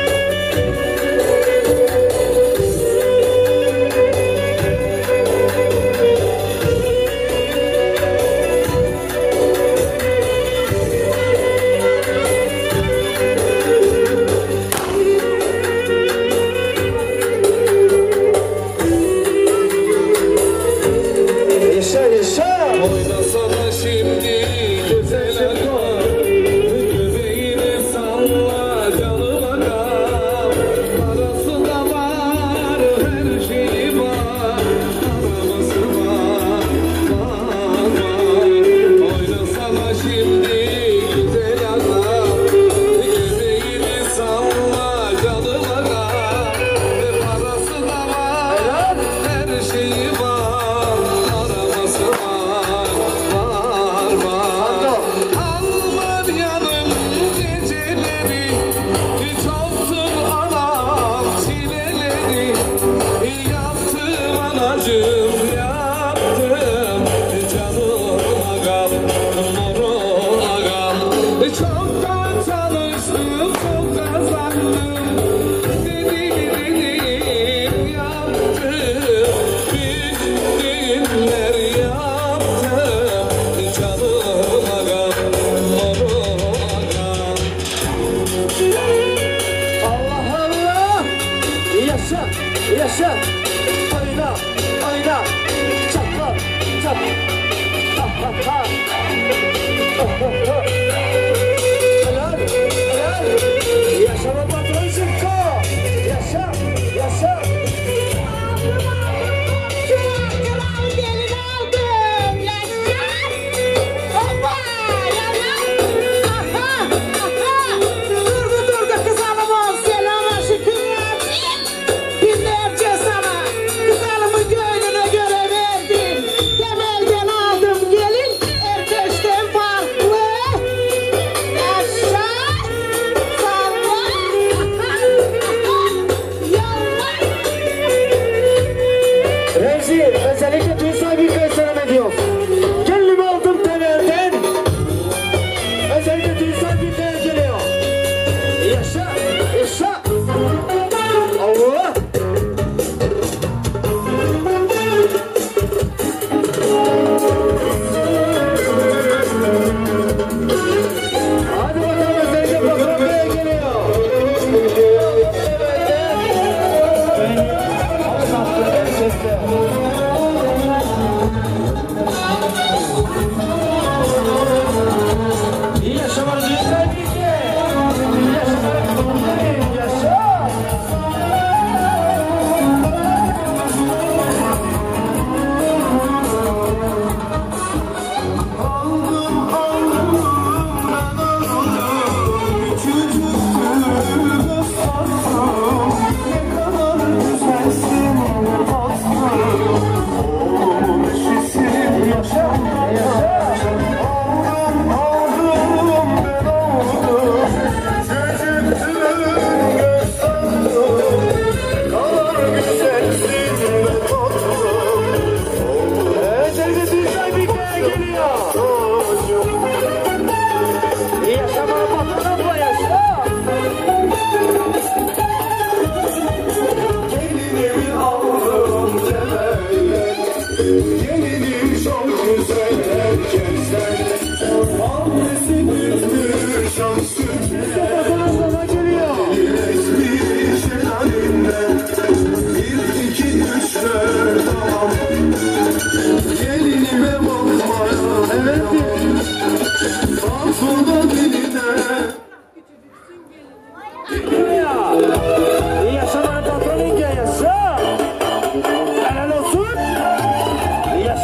Yaşa, yaşa. Oynasana şimdi güzel akar. Göbeğini salla canım akar. Parası da var, her şeyi var. Arabası var, anacığım yaptım canım agam moru agam çoktan çalıştım çok kazandım dedim dedim yaptım bir düğünler yaptım canım agam moru agam. Allah Allah. Yaşa, yaşa. Oyna, oyna. Çatla, çat. Ha ha ha. Helal, helal. Yaşa be patron Zıkkı. Yaşa, yaşa. Remzi, özellikle düğün sahibi selam ediyor. Kendimi aldım temelden. Özellikle düğün sahibi geliyor. Yaşa, yaşa. Allah. Hadi bakalım özellikle patron beye geliyor. İyi yaşamanı düğün sahibi ki. İyi yaşamanı kutlayın. Yaşa. Özellikle düğün sahibi geliyor. İyi yaşamanı patronum bu yaşa. Gelinimi aldım temelden, gelinim çok güzel herkesten. Annesi büyüktür şans sütüne, Patronum geliyor. resmi şelalinden. Bir, iki, üç, dört, tamam. Gelinime bakmaya devam. Balkonda diline. İyi yaşamanı patronum ki yaşa. Helal olsun. İyi yaşa.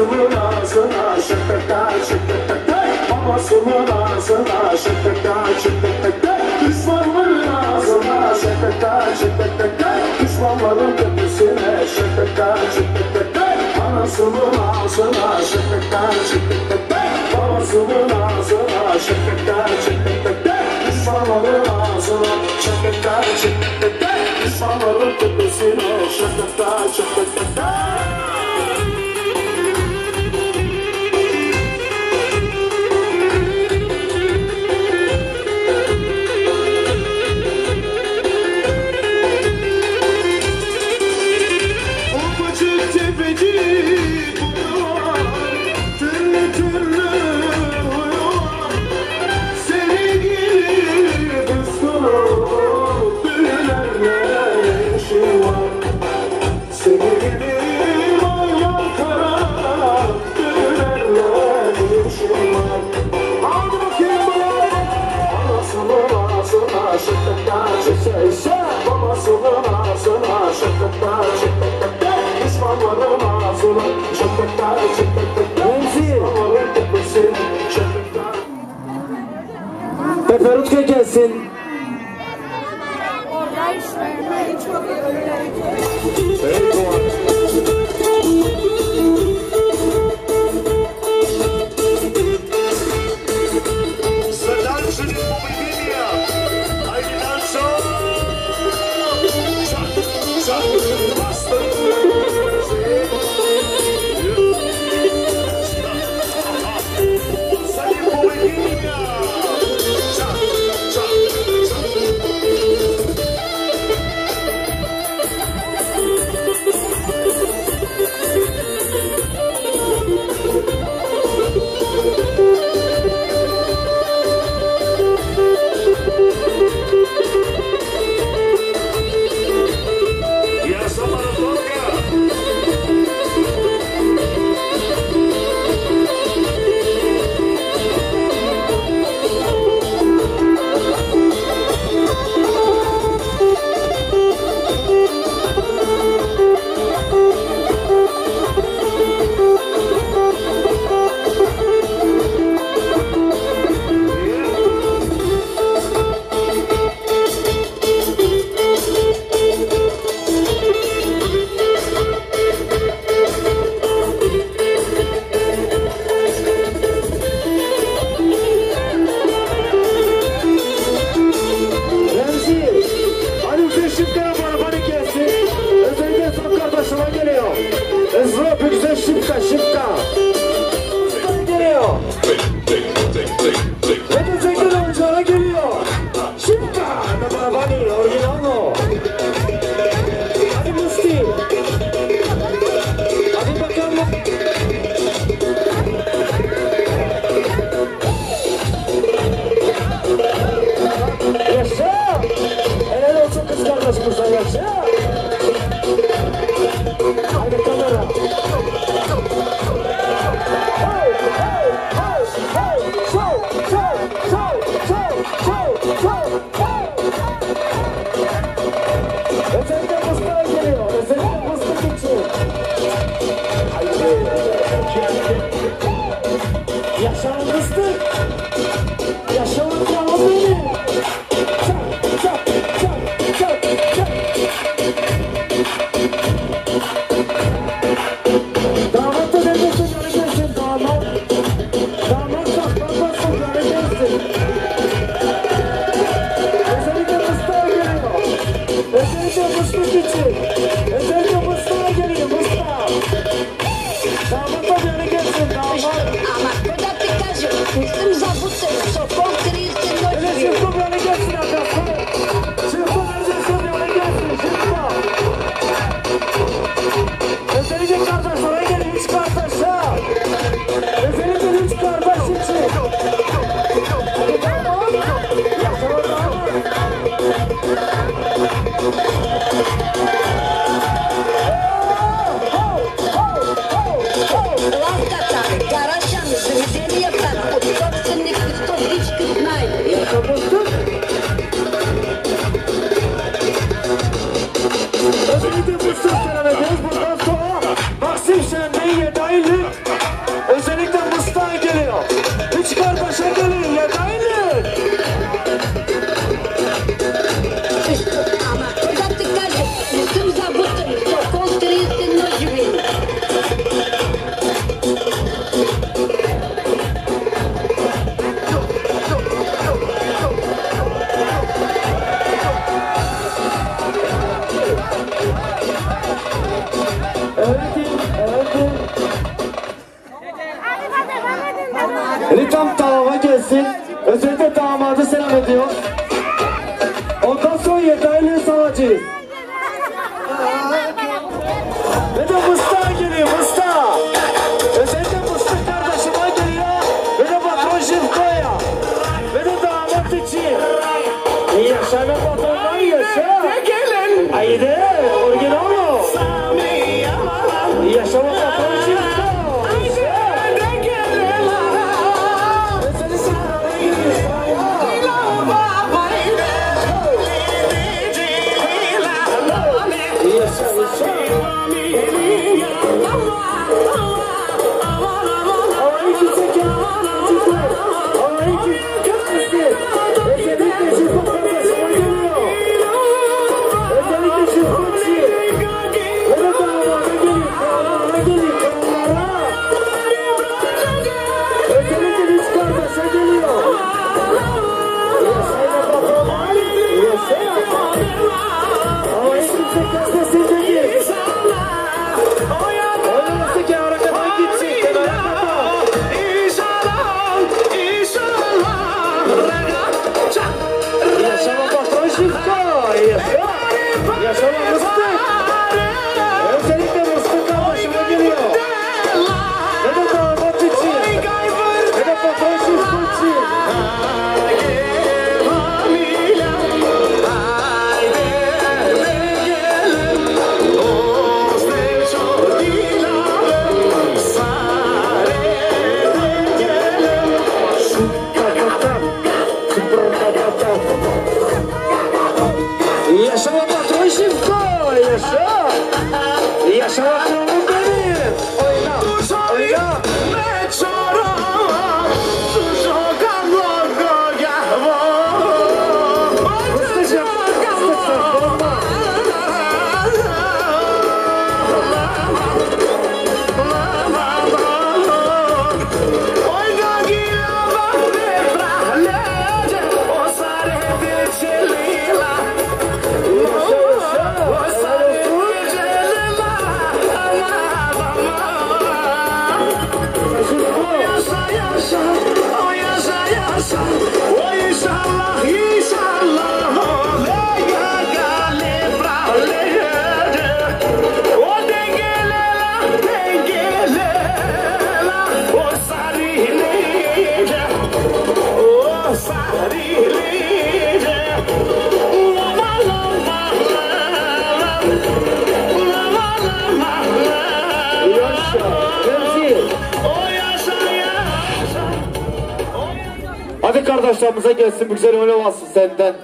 babasının ağzına şıkıkta şıkıkta babasının ağzına şıkıkta şıkıkta düşmanların ağzına şıkıkta şıkıkta düşmanların tepesine şıkıkta şıkıkta anasının ağzına şıkıkta şıkıkta babasının ağzına şıkıkta şıkıkta düşmanların ağzına şıkıkta şıkıkta düşmanların tepesine şıkıkta şıkıkta. Peperutka gelsin. Özellikle bu sözlerine bundan sonra Maksim Şenliği'ye dahil kardeşe gelin ya dayı. Ama uzattıklar tüm zabıtın konstriyettin o gibi. Rikam tavama gelsin. Özellikle damadı selam ediyor. Ondan sonra yeterli sanatçıyız. Ve de Mustafa geliyor, Mustafa. Özellikle Mustafa kardeşime geliyor. Ve de patron Şifko'ya. Ve de damat için. İyi yaşa, patronlar yaşa. Haydi, orijinal o. İyi yaşa, patron Şifko. Hadi kardeşlerimize gelsin, bu güzel öyle olmasın senden.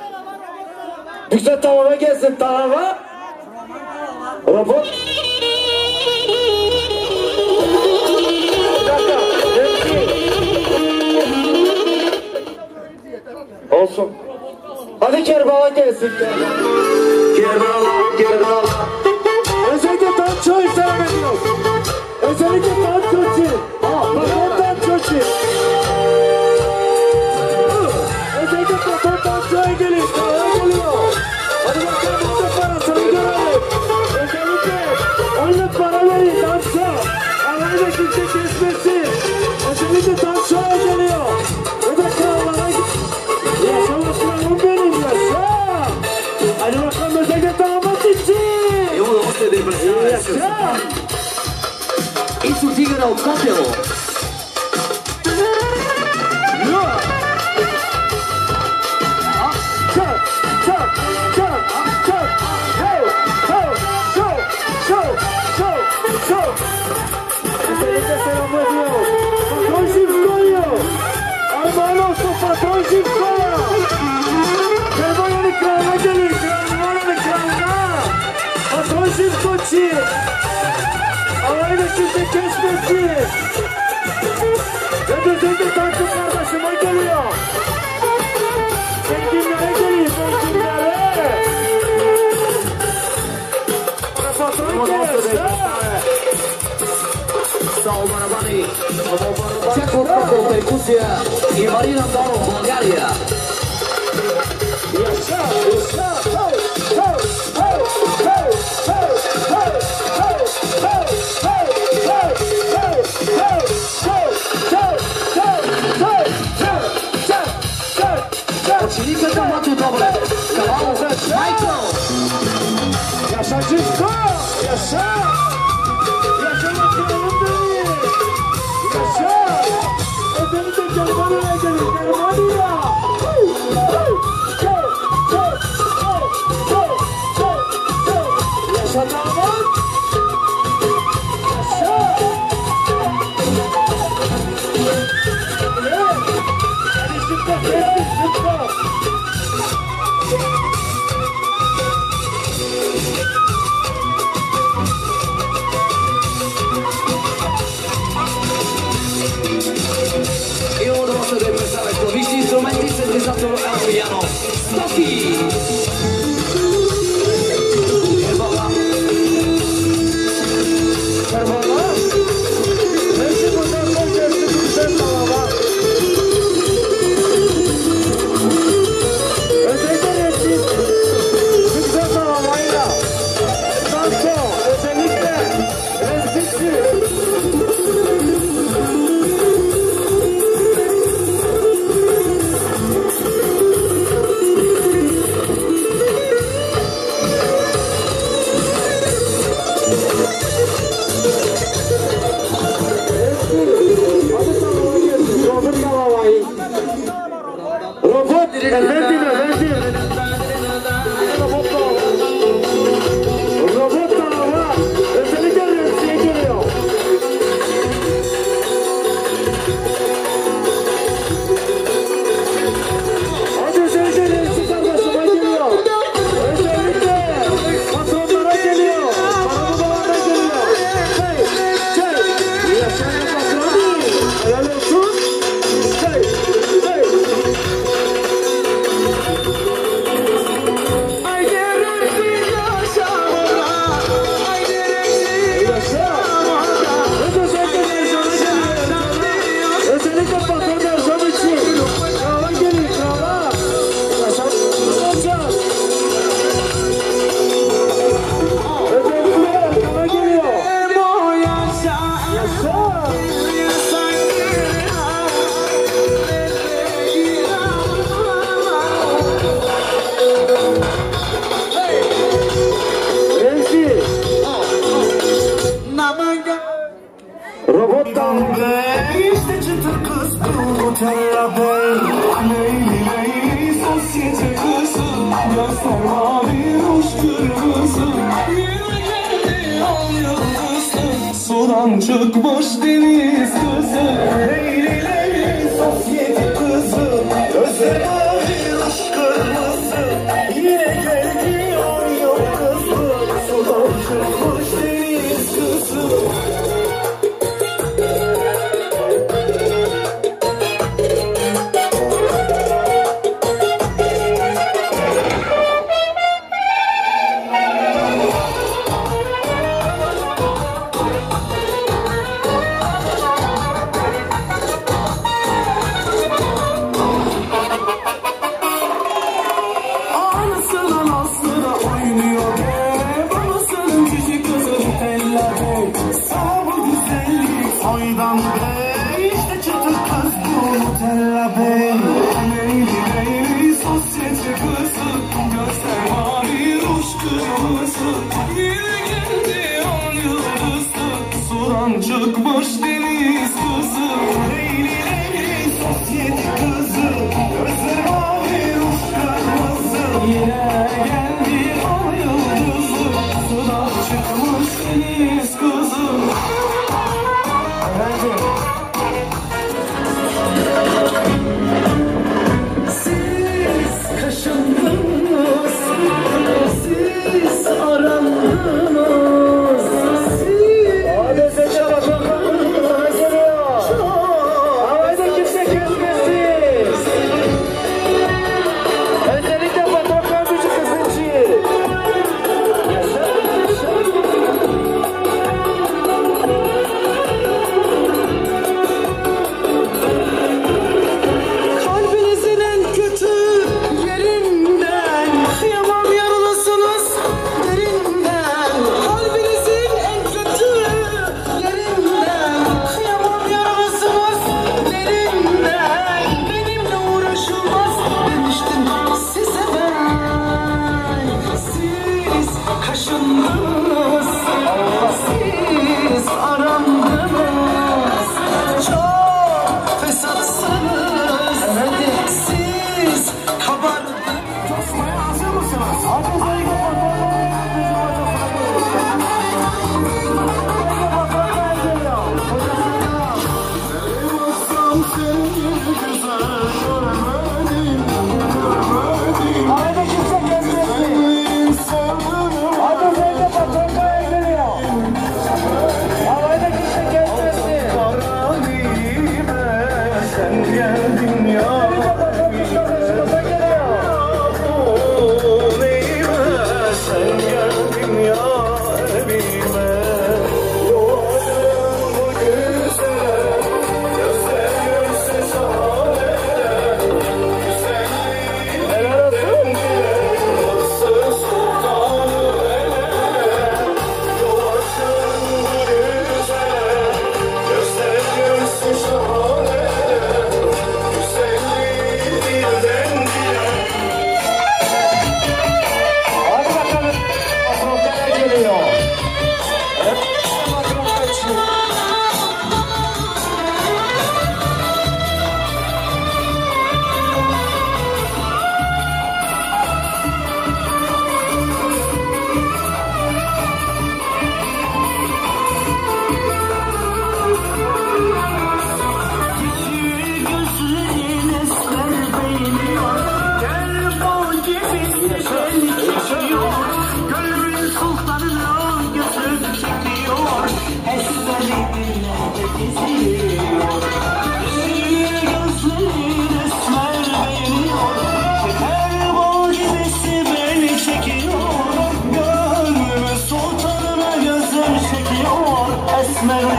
Bu güzel tavana gelsin, tavana. Rapor. Olsun. Hadi Kerbala gelsin. Kerbala, Kerbala. Özellikle Tanço'yu selam ediyoruz. Özellikle Tanço'yu. Bakın Tanço'yu. Özellikle Tanço'yu gelin. Tanço'ya geliyor. Hadi bakalım bu parasını görelim. Özellikle onunla para verin Tanço. Arayı da kimse kesmesin. Özellikle Tanço'ya geliyor. O da krallara gidiyor. Yaşamak kralım benim yaşa. Hadi bakalım özellikle damat için. Eu não sei de Yaşa. Isso diga ao Cópero. Alayla kimse kesmesin. Ve de sen de Tanrı kardeşim Saul Barabani, Čeko Prokop, perkusija i Marina Daro, Bulgarija. Očinika da matu dobre, Kavalo, Michael. Yaşa Cisco, yaşa. Yaşa Makiyalı'nı. Yaşa. Özellikle Germanya'ya gelin, Germanya. Yaşa damat. Yaşa. Hadi zıpla, hadi zıpla. I ovo došlo da je predstavlja klavišni instrumenti, sintetizator Adriano Stoki. Erbala. Erbala. Neyse bundan sonra eski güzel malava. Özellikle eski güzel malavayla. Danso, özellikle ezgisi. Robot, efendim, efendim. Robot kanala özellikle resimye geliyor. Hadi özellikle resim kardeşime geliyor. Özellikle patronlara geliyor. Paranı babana geliyor. Hey, hey. Yaşayan patronu. Helal olsun. Hey, hey. Özellikle patron Ercan için. Krala gelin, krala. Yaşamını olacağız. Özellikle Ercan'a geliyor. Yaşa. Remzi. Robottan. İşte çıtır kız bu terabe. Leyli leyli sosyete kızı. Göster mavi ruj kırmızı. Yine geldi al yıldızı. Sudan çıkmış deniz kızı. Leyli leyli sosyete kızı. Göster mavi ruj kırmızı. Yine geldi al yıldızı. Sudan çıkmış deniz kızı. Çıkmış deniz kızı. Leyli leyli sosyete kızı. Gözler mavi ruj kırmızı. Yine geldi o yıldızı. Sudan çıkmış deniz kızı. Siz kaşındınız. Siz arandınız. Siz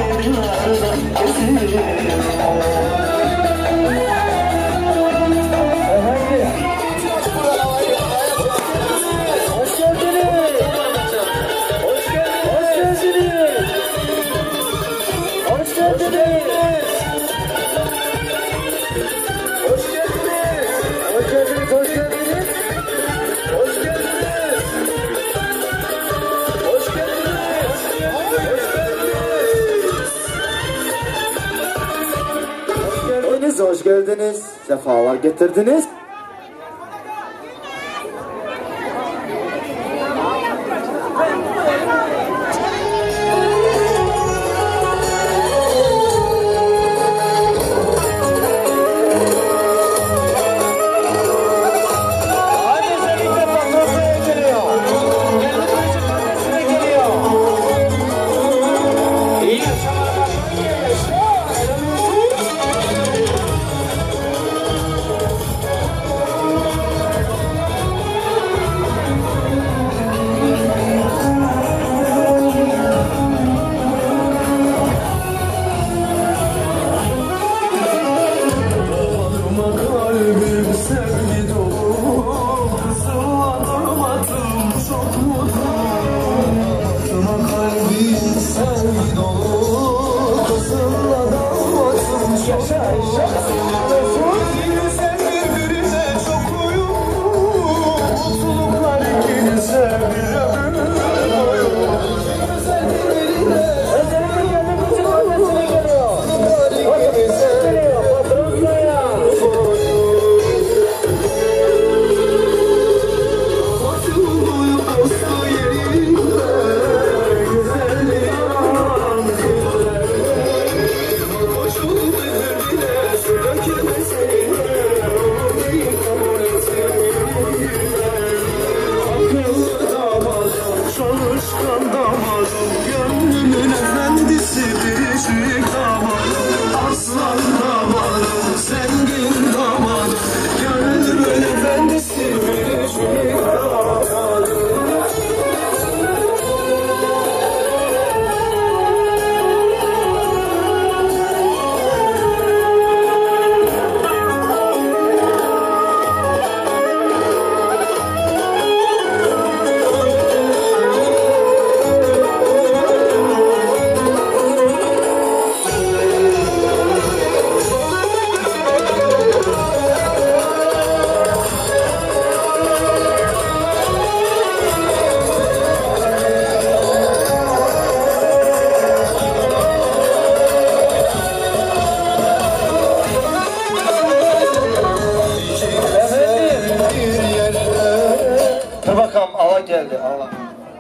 bayırlarda geziyorum. Hoş geldiniz. Hoş geldiniz. Hoş geldiniz. Hoş geldiniz. Hoş geldiniz. Hoş geldiniz. Hoş geldiniz. Hoş geldiniz. Hoş geldiniz. Hoş geldiniz. Sefalar getirdiniz. Geldi Allah.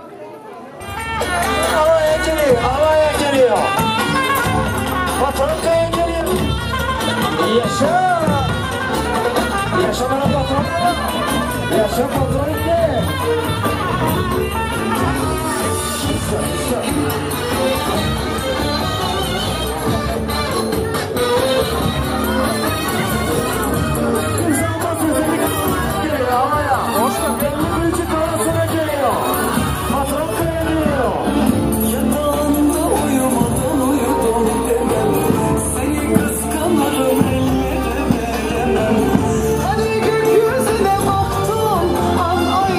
Havaya geliyor, havaya geliyor. Patron kaya geliyor. Yaşa. Yaşa bana patron. Yaşa patron de. Hoş geldin. Hani gökyüzüne baktım, an ay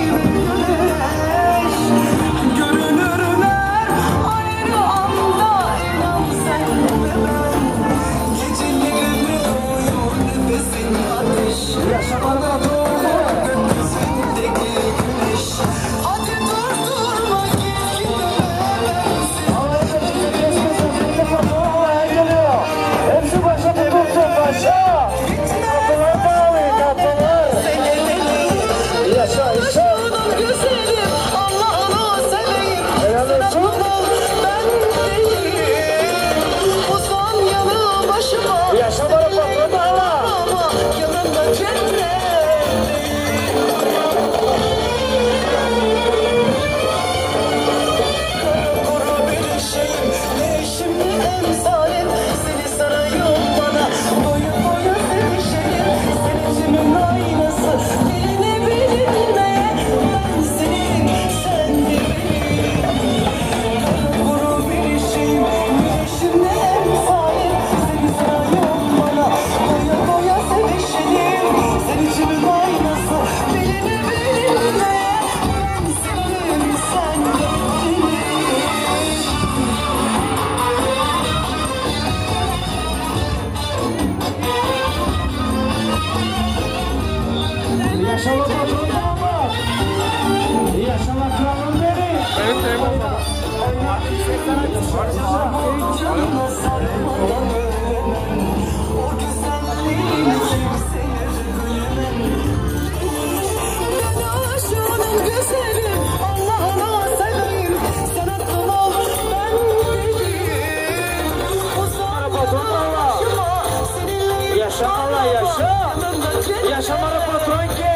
Yaşamara patron ki.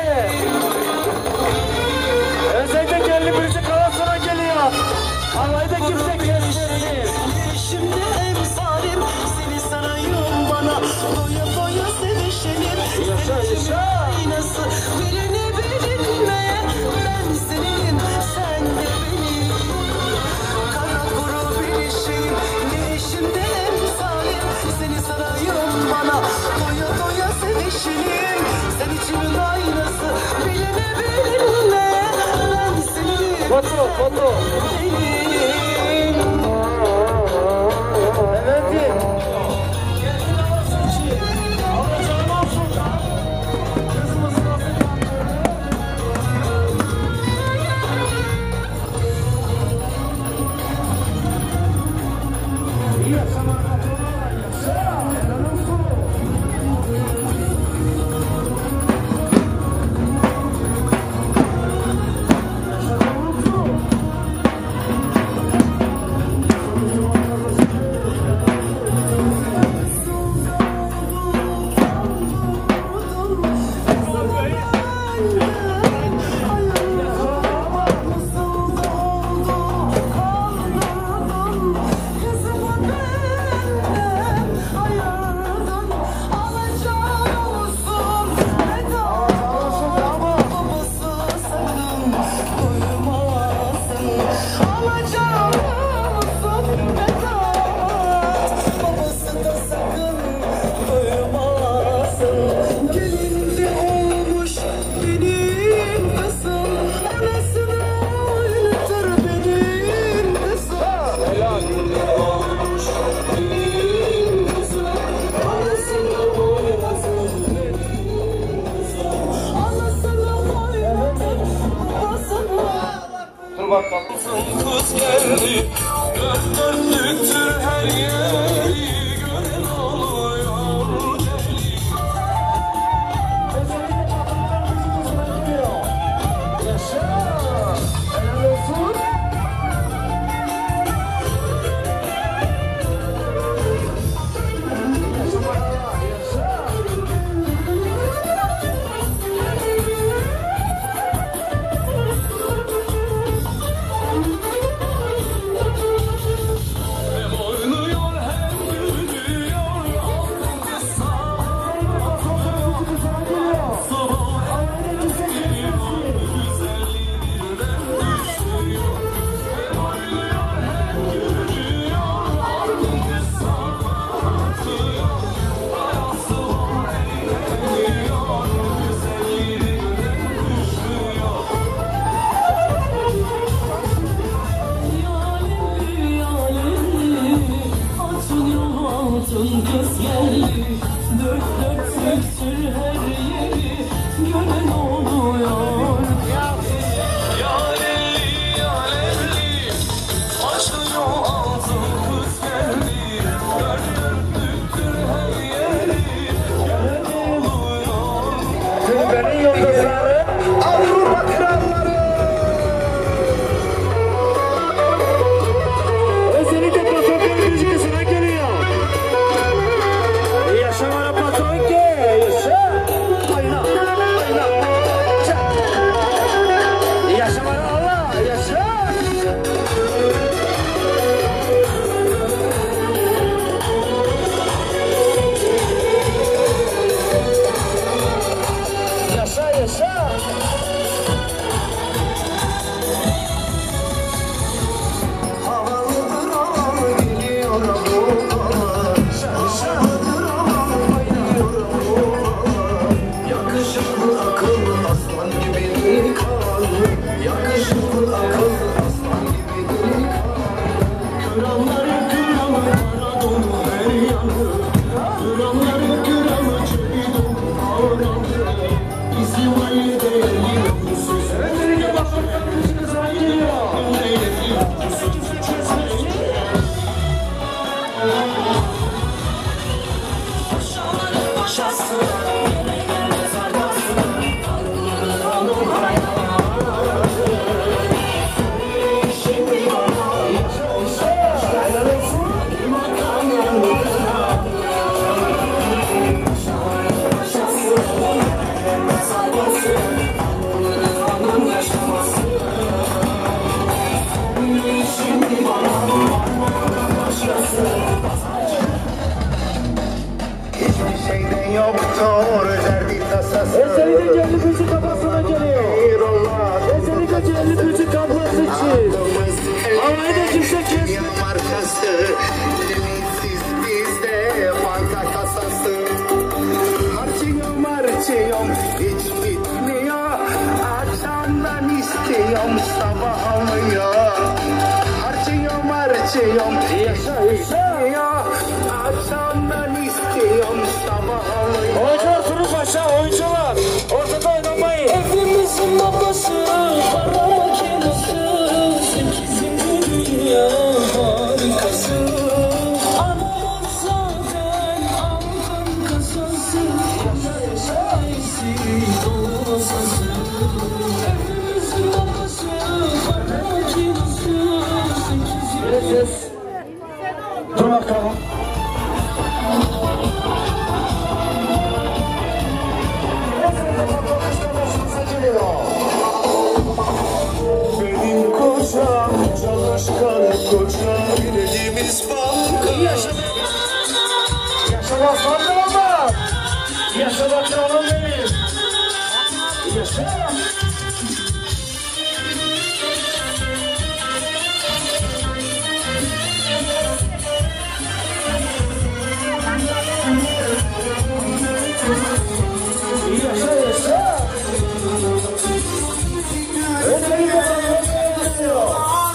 Özellikle geldi birisi kalasına geliyor. Havayda kimse kesmesin. Şimdi emsalim seni sarayım bana. Doya doya sevişelim. Yaşa yaşa. Aynası birini bilinmeye. Ben senin sen de benim. Kara kuru bir şeyim. Ne şimdi emsalim seni sarayım bana. Doya doya sevişelim. Sen içimin aynası birini bilinmeye. Ben senin Foto foto. Efendim. Dur bakalım. Kız geldi, dört dörtlüktür her yeri, gören oluyor deli. Yaşa. Helal olsun. Hem oynuyor hem gülüyor, altın kısa. Sabah geliyor, güzelliği birden düşüyor. Hem oynuyor hem gülüyor, altın kısa. Hayatı var eğleniyor, güzelliği birden düşüyor. Yaleli yaleli açılıyor altın kız geldi. Dört dörtlüktür her yeri gören oluyor. Yaleli yaleli açılıyor altın kız geldi. Dört dörtlüktür her yeri gören oluyor. Türklerin yıldızları. Avrupa kralları. Özellikle patron müziği sana geliyor. Yaşamana patron ki. Yaşa. Oyna. Oyna. Çak. Yaşamana Allah. Yaşa. Yaşa yaşa. Havalıdır havalı geliyor Avrupa'lar. Havalıdır havalı geliyor Avrupa'lar. Yakışıklı akıllı aslan gibi delikanlı. Yakışıklı akıllı aslan gibi delikanlı. Kralların kralı Maradona her yanı. Kralların kralı Ceydon Avralı. Bizi valideyli yolsuz. Özellikle patron müziği sana geliyor. Yaşa, yaşa. doktor derdi tasası. Özellikle elli müzik kafasına geliyor. Özellikle elli müzik kablası için. Havayı da kimse kesmiyor. Markası, limitsiz bizde banka kasası. Harcıyorum harcıyorum hiç bitmiyor. Akşamdan istiyorum sabah almıyor. Harcıyorum harcıyorum hiç bitmiyor. Akşamdan istiyorum sabah almıyor. Oyuncular durun başa, oyuncular. Ortada oynamayın. Evimizin babası, para makinesi, sekizinci dünya harikası. Anamın zaten altın kasası, yaşayışı dolu sası. Evimizin babası, para makinesi, sekizinci dünya. Dur bakalım. Benim kocam çalışkan koca. Bilediğimiz banka. Yaşamak fazla ama. Yaşamak yolum benim. Yaşa. Yaşa yaşa. Özellikle bana geliyor.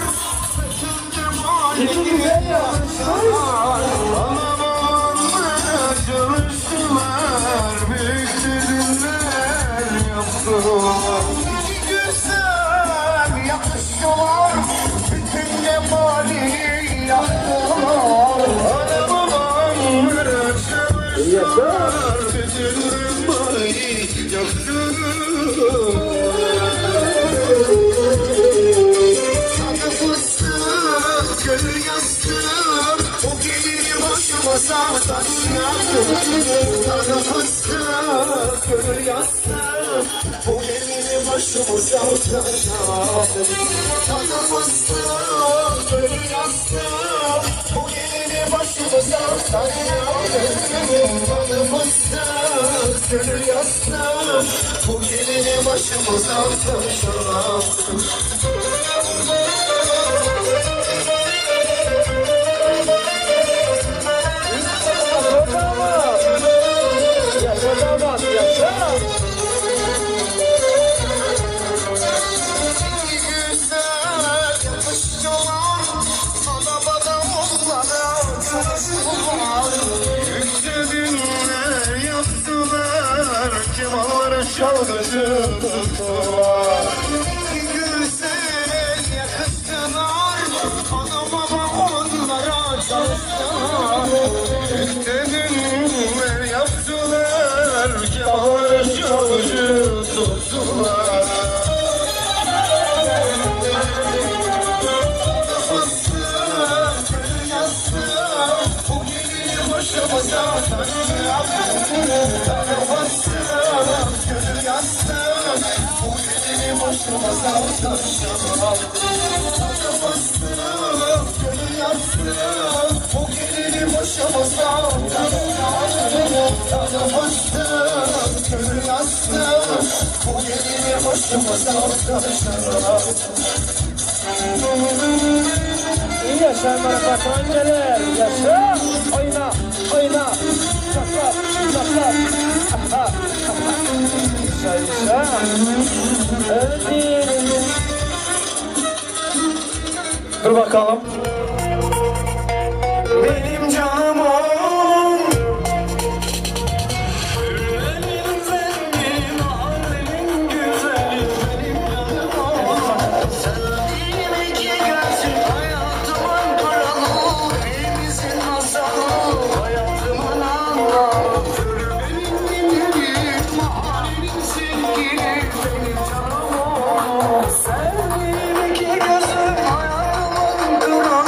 İki güzel yapmışlar. Güzel yakışıyorlar. Bütün cemali yaktılar. Anam babamlara çalıştılar. Bütün cemali yaktılar. Tadı fıstık, gönül yastık. O gelir başıma sağdan yaktım. Tadı fıstık, gönül yastık. O gelir başıma sağdan yaktım. Tadı fıstık, gönül yastık. O gelir başıma sağdan yaktım. Tadı fıstık, gönül yastık. O gelir başıma sağdan yaktım. Çalgıcı tuttular. Güzel yakıştılar. Ana baba onlara çalıştılar. İstediğinler yaptılar. Kemal çalgıcı tuttular. Bu gelir başımıza gönül yastık. Bu gelir başımıza tadı fıstık, gönül yastık. Bu gelir başımıza tadı fıstık, gönül yastık. Bu gelir başımıza İyi yaşa Marakat önceler. Yaşa. Oyna. Oyna. Şaklap. Şaklap. Yaşa yaşa. Öldüm. Dur bakalım. benim canım oğlum. Benim zengin, alemin güzel. Benim canım oğlum. Sevdiğim iki gözüm, hayatımın kralı. Evimizin masalı, hayatımın anlamı. Benim dinlerim, mahallenin sevgili. Benim canım oğlum. Sevdiğim iki gözüm, hayatımın kralı.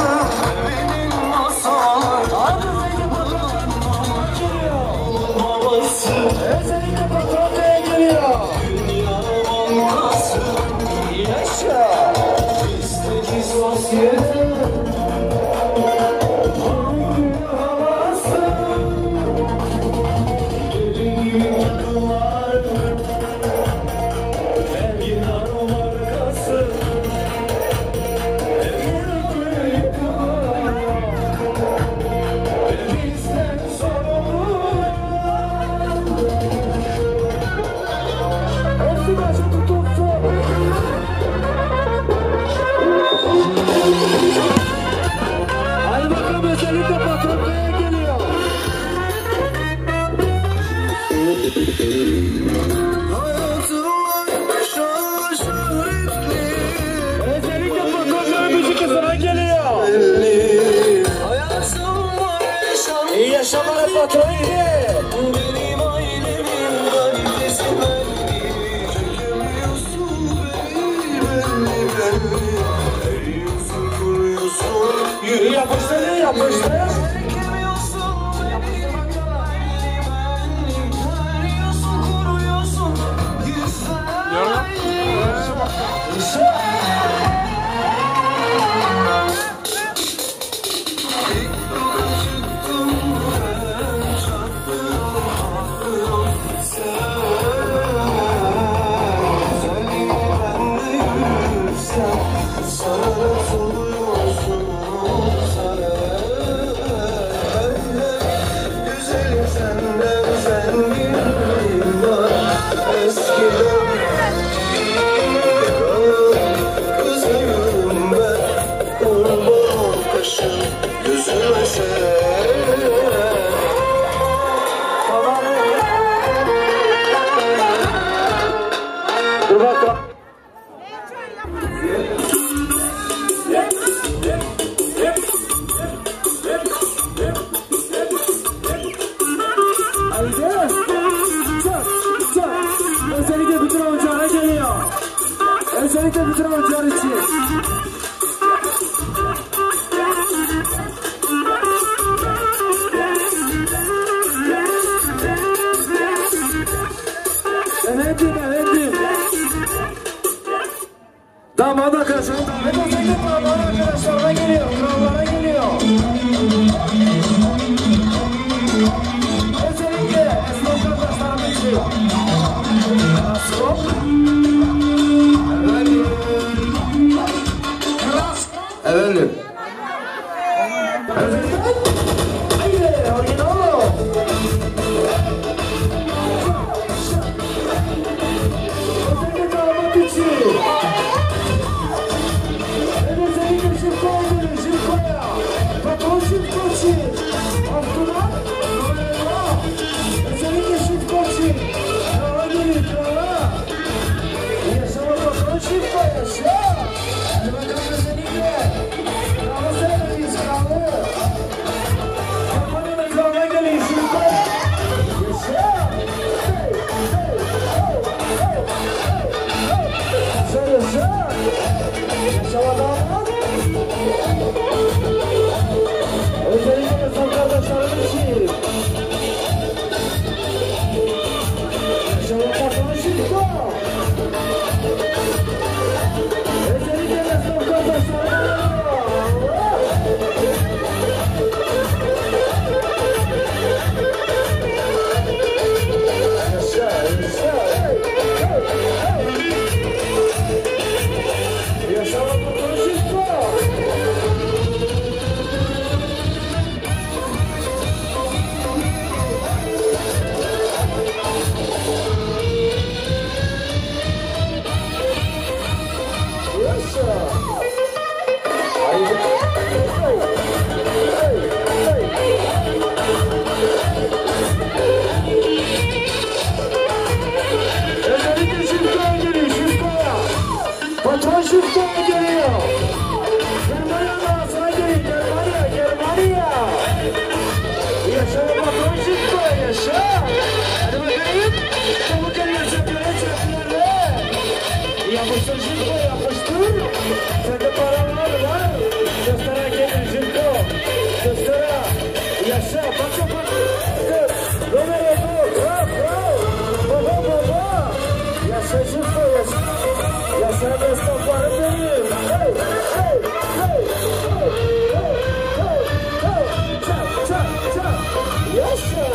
İyi yaşamlar patronu gibi. Benim ailemin garitesi belli. Çekemiyorsun beni belli belli. Eriyorsun kuruyorsun. İyi yapıştır, iyi yapıştır. Çekemiyorsun beni belli belli. Eriyorsun kuruyorsun. Güzel. Güzelim senden sen bir var eskiden. Kızıyorum ben kurban kaşın gözüme sen. Dur bakalım. Haydi. Çak, çak. Özellikle bütün oyunculara geliyor. Özellikle bütün oyuncular için. Efendim, efendim. Damat arkadaşlar, damat özellikle damat arkadaşlarına geliyor, krallara geliyor. Özellikle esnaf kardeşlerim için. Esnaf. Efendim. Haydi, oynayalım. Özellikle damat için. Özellikle Şirko olduğunu, Şirko'ya. Patron Şirko için. Abdullah, Abdullah. Özellikle Şirko için. Krala geliyor, krala. Yaşama patron Şirko, yaşa. Hadi bakalım özellikle. Krala sevmeliyiz, kralı. Kapanın krala geliyor, Şirko. Yaşa. Hey, hey, hey, hey, hey. Yaşa, yaşa. Yaşama damat. Özellikle son kardeşlerim için. Yaşama patron Şirko. Özellikle son kardeşlerim. Yaşa, yaşa. Hey, hey, hey. Yaşama patron Şirko. Yaşa. Haydi. Hey, hey, hey. Özellikle Şirko'ya geliyor, Şirko'ya. Patron Şirko'ya geliyor. Germanya'dan sana geliyor, Germanya, Germanya. Yaşa patron Şirko'ya, yaşa. Hadi bakayım. Çabuk gel yaşatlara, çöplerle. Yapıştır Şirko, yapıştır. Sende para var var. Göstera gelin Şirko. Göstera. Yaşa, bakın bakın. Romero dur, bravo, bravo. Baba, baba. Yaşa Şirko, yaşa. Yaşa desteklerim benim. Hey, hey, hey, hey, hey, hey, hey. Çak, çak, çak. Yaşa.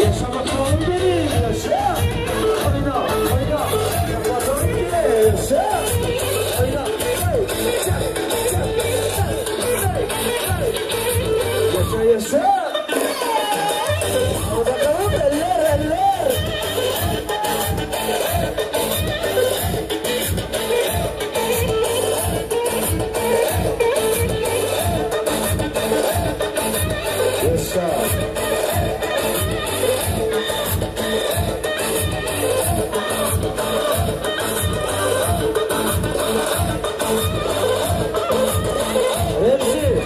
Yaşa bakalım benim yaşa. Oyna oyna. Yapalım ki yaşa. Oyna. Yaşa yaşa. Hadi bakalım eller eller. Yaşa. Hepsi.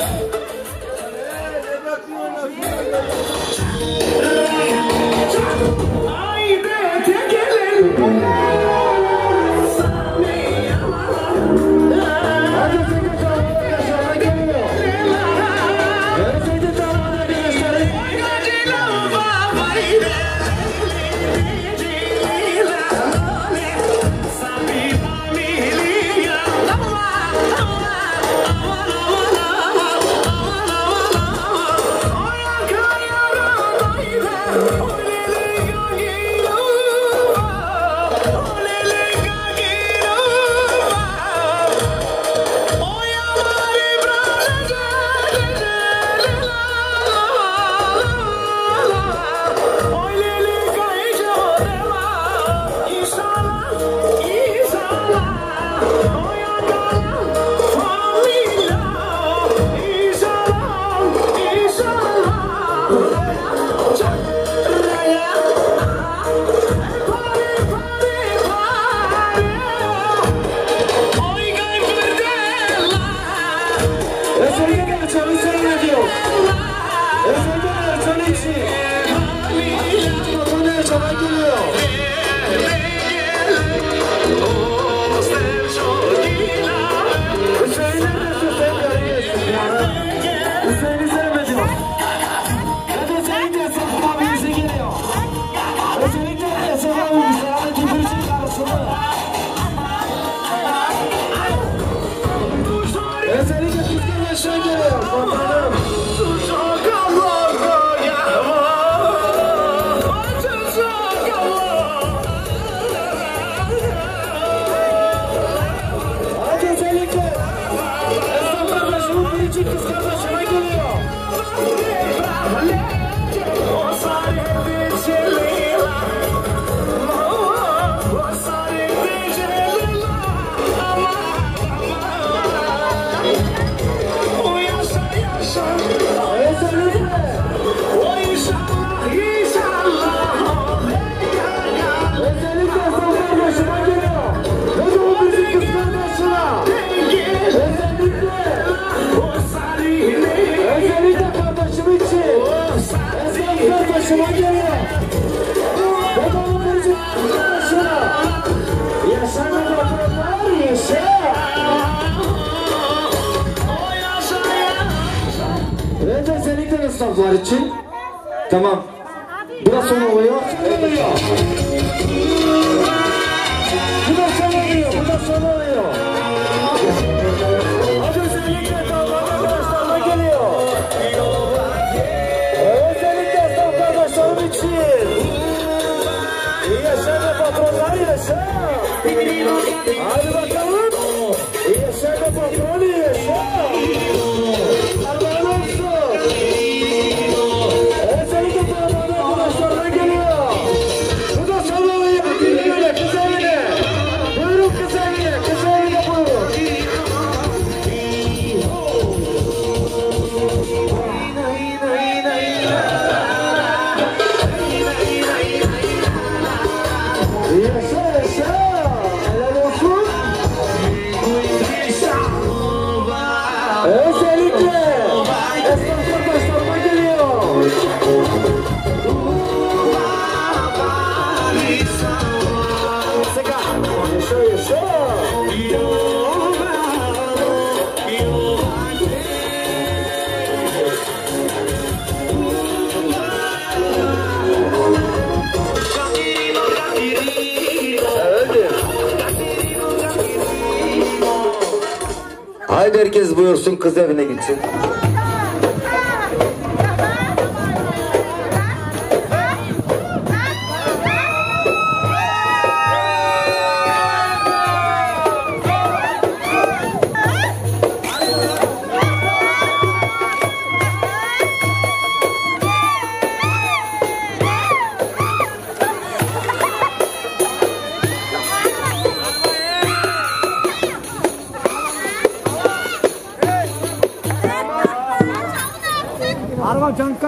Esnaflar için tamam. Biraz sonra oluyor. Oluyor. Bu da sonra oluyor. Bu da sonra oluyor. Hadi özellikle esnaflarına geliyor. Özellikle esnaf kardeşlerim için. İyi yaşa da patronlar yaşa. Hadi bakalım. İyi yaşa da patron yaşa. Allah'ın olsun. Arkadaşlarına geliyor. Bu da sallanıyor. Kız evine, kız evine. Buyurun kız evine, kız evine buyurun. Yaşa yaşa. Helal olsun. Özellikle esnaf arkadaşlarıma geliyor. Haydi herkes buyursun, kız evine gitsin.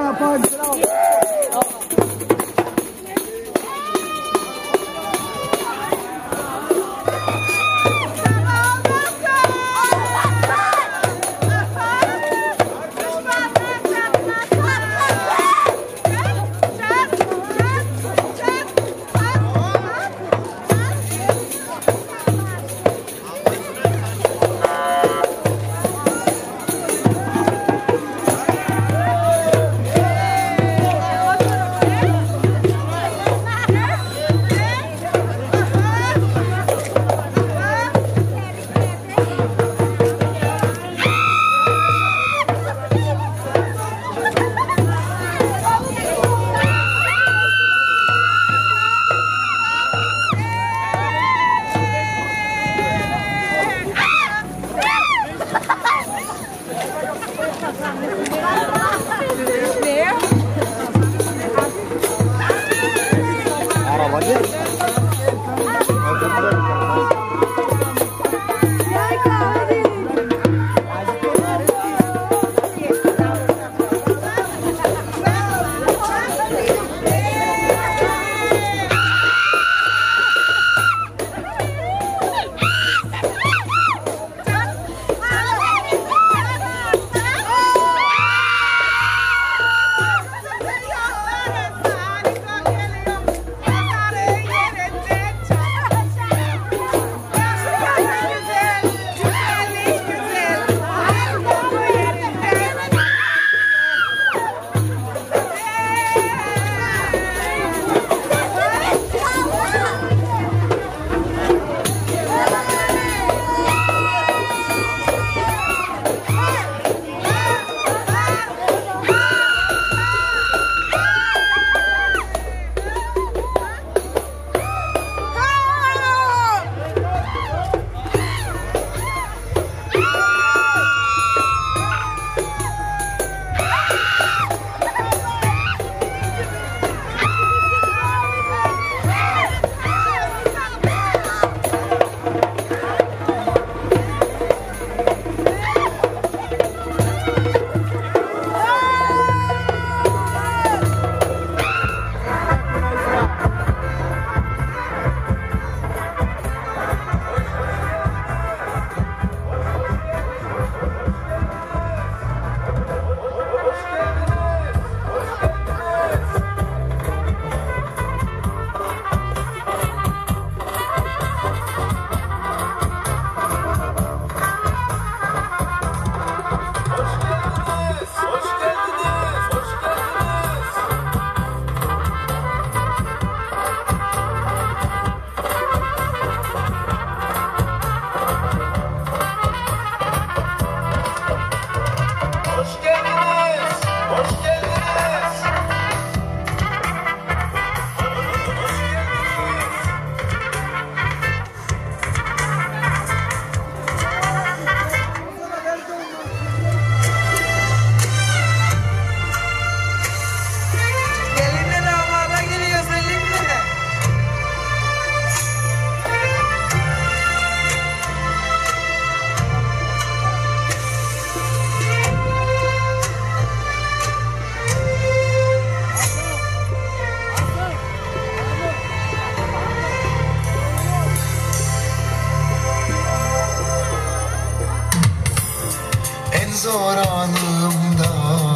zor anımda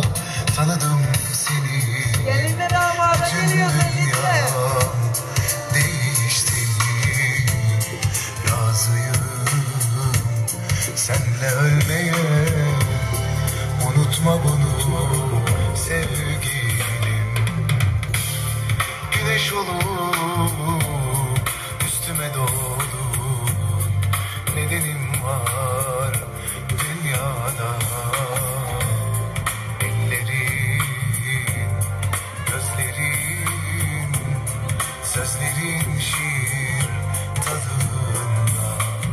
tanıdım seni. Gelinle damada geliyor gelinle. Değişti, razıyım senle ölmeye. Unutma bunu sevgilim. Güneş olup üstüme doğdun. Nedenim var dünyada. Ellerin, gözlerin, sözlerin şiir tadında.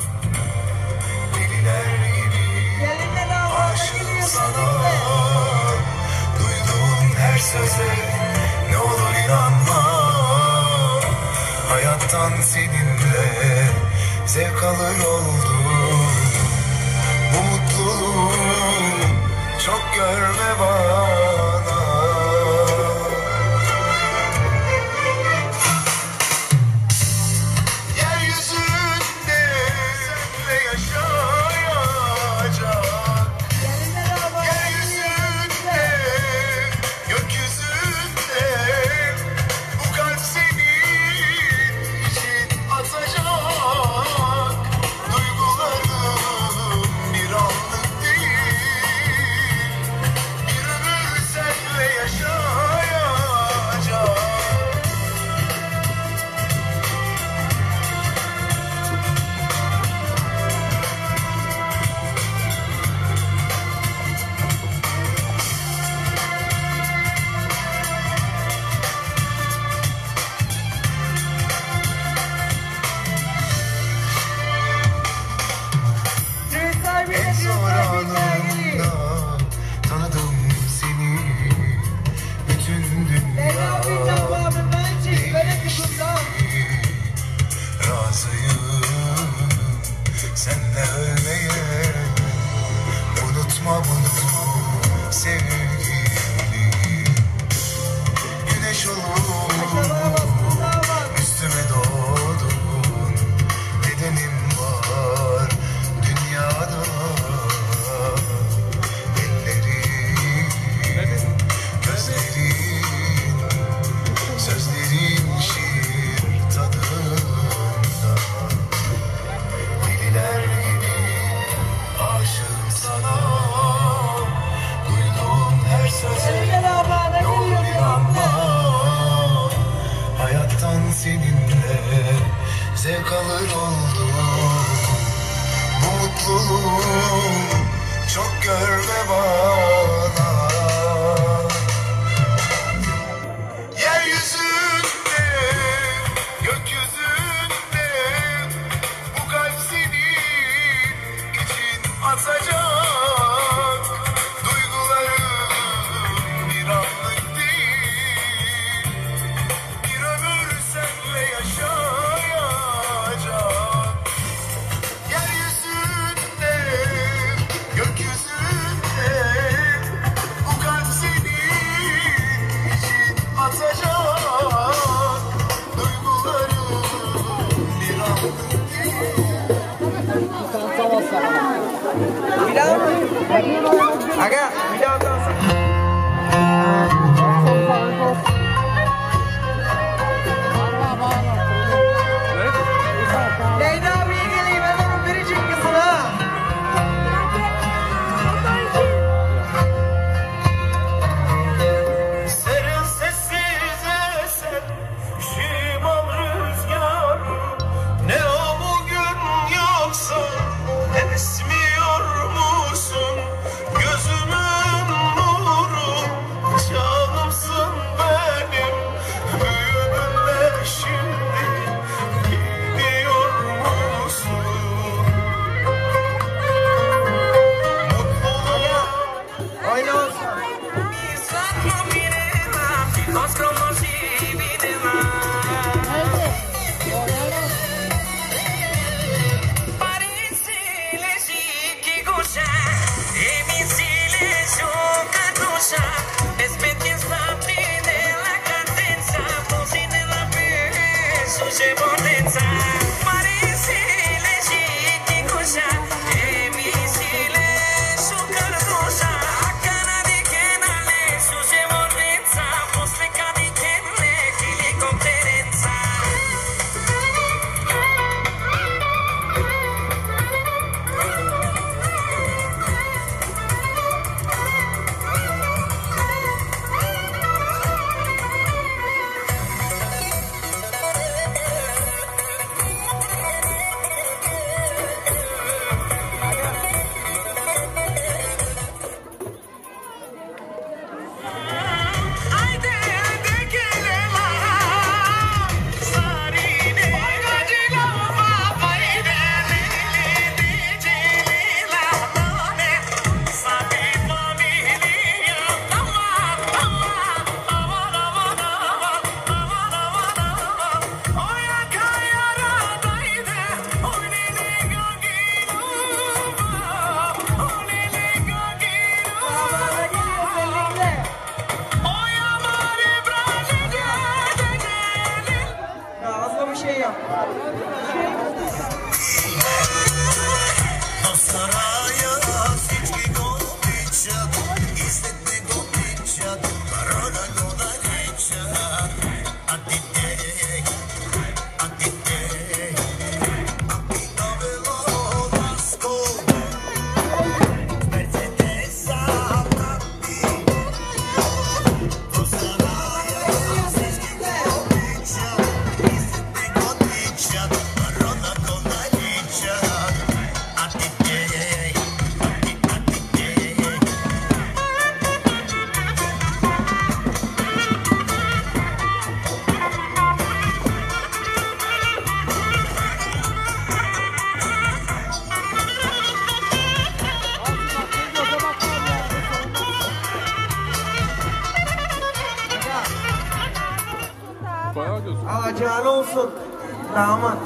Deliler gibi aşığım sana. Duyduğum her söze ne olur inanma. Hayattan seninle zevk alır oldum. Bu mutluluğu çok görme bana. hayattan seninle zevk alır oldum. Bu mutluluğu çok görme bana. Yeryüzünde, gökyüzünde bu kalp senin için atacak duygularım bir anlık değil, bir ömür senle yaşayacak. Yeryüzünde, gökyüzünde bu kalp senin için atacak duygularım bir anlık değil. Bilang agak bilang Leyla bir geleyim hemen biricik kızına. Serin sessiz esen şimal rüzgarı, ne o bugün yoksa esmiyor musun? Gözümün nuru, canımsın benim, büyüdüm de şimdi biliyor musun? Mutluluğa Oynos. Ağzına bir şey yap. Alacağın olsun damat.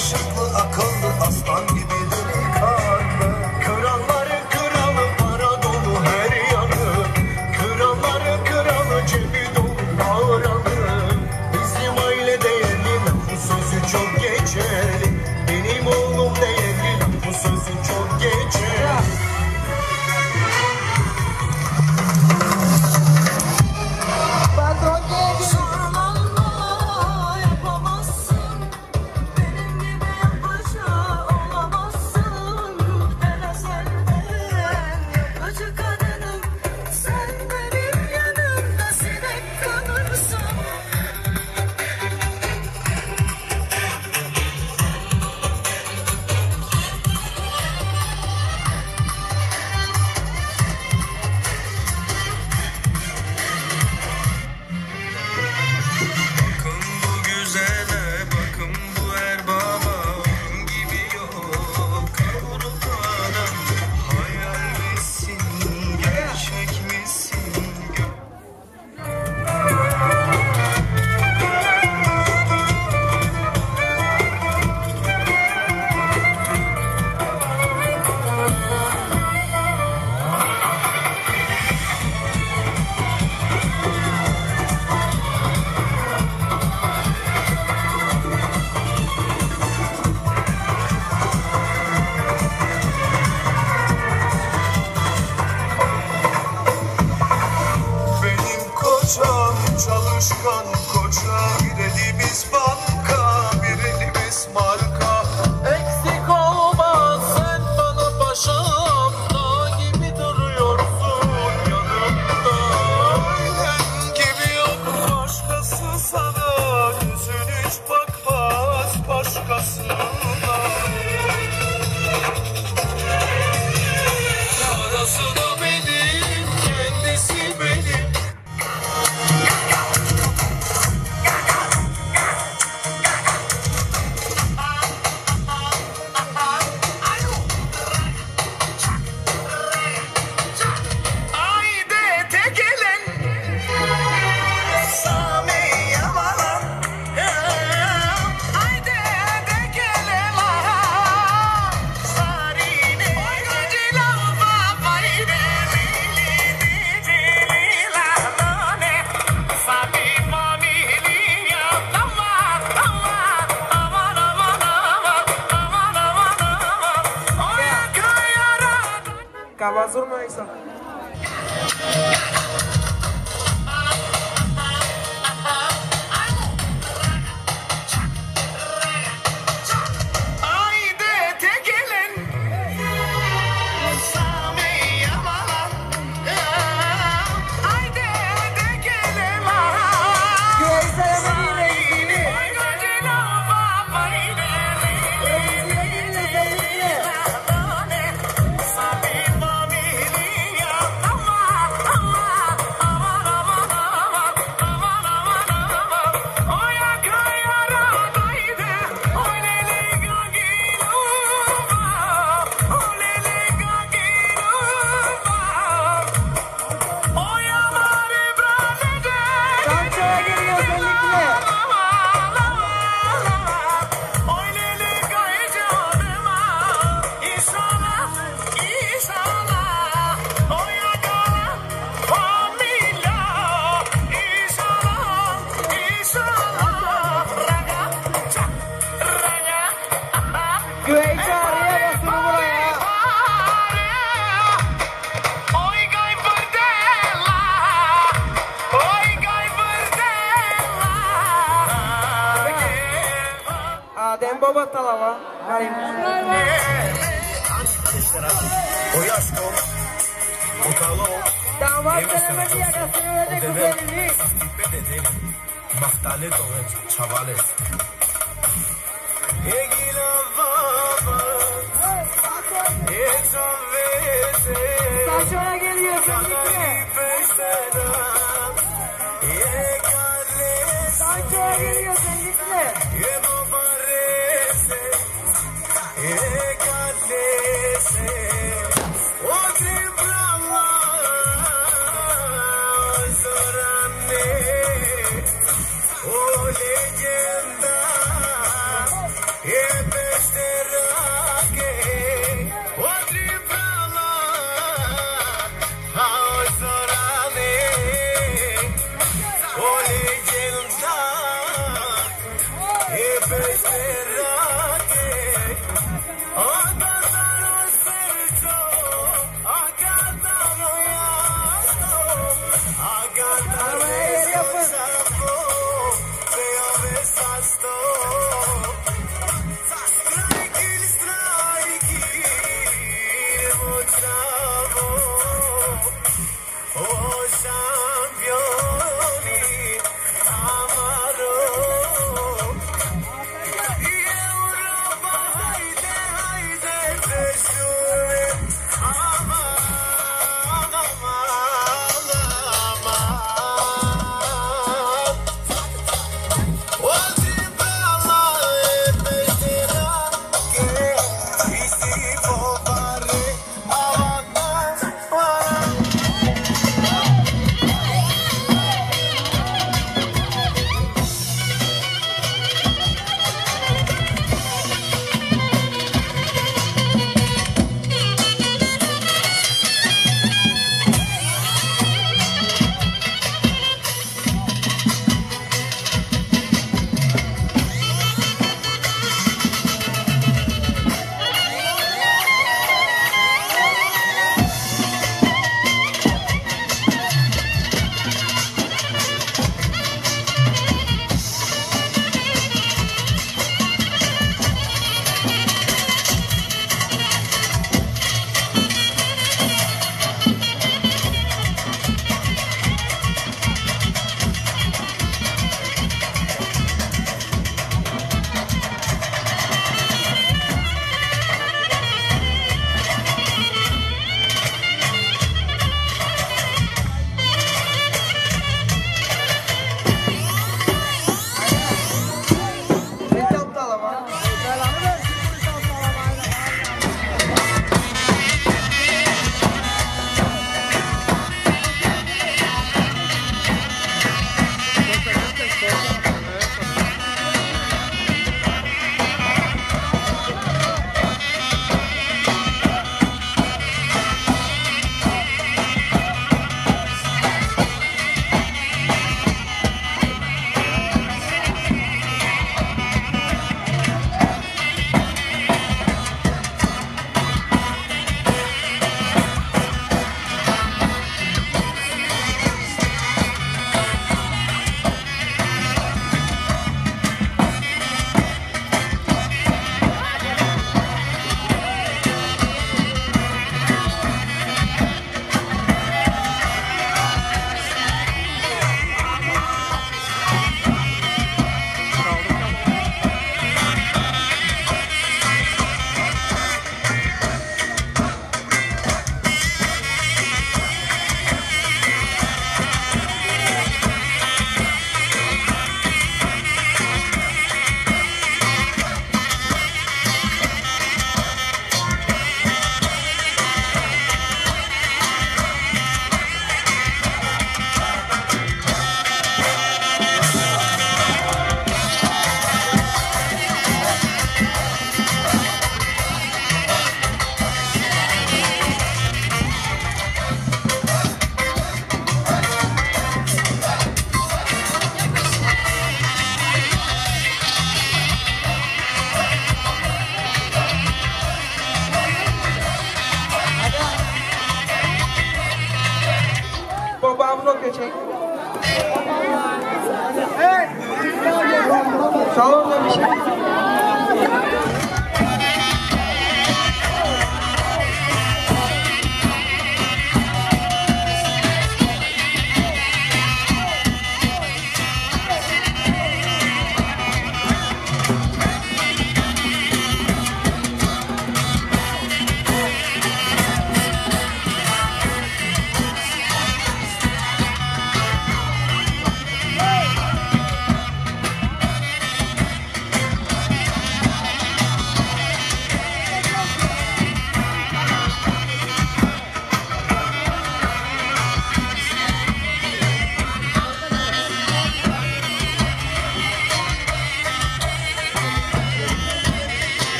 Yakışıklı, akıllı, aslan gibi delikanlı. Kralların kralı, para dolu her yanı. Kralların kralı, cebi dolu mağaralı. Bizim aile değerli, bu sözü çok geçerli. Benim oğlum değerli, bu sözü çok geçerli. Çalışkan koca, bir elimiz banka, bir elimiz marka. Eksik olmaz sen bana paşam, dağ gibi duruyorsun yanımda. Ailen gibi yok başkası sana, yüzün hiç bakmaz başkasına. Arası da benim, kendisi benim. Kavazur mu yoksa? Dembo batalava. Oyasco, Ocalo, Damat denemedi yakasını verdi güzelini. Mahtalet evet, chavales. Egila baba, esa vez. Saçona geliyor özellikle. Saçona geliyor özellikle. Oh, leyenda,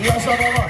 Yaşa baba.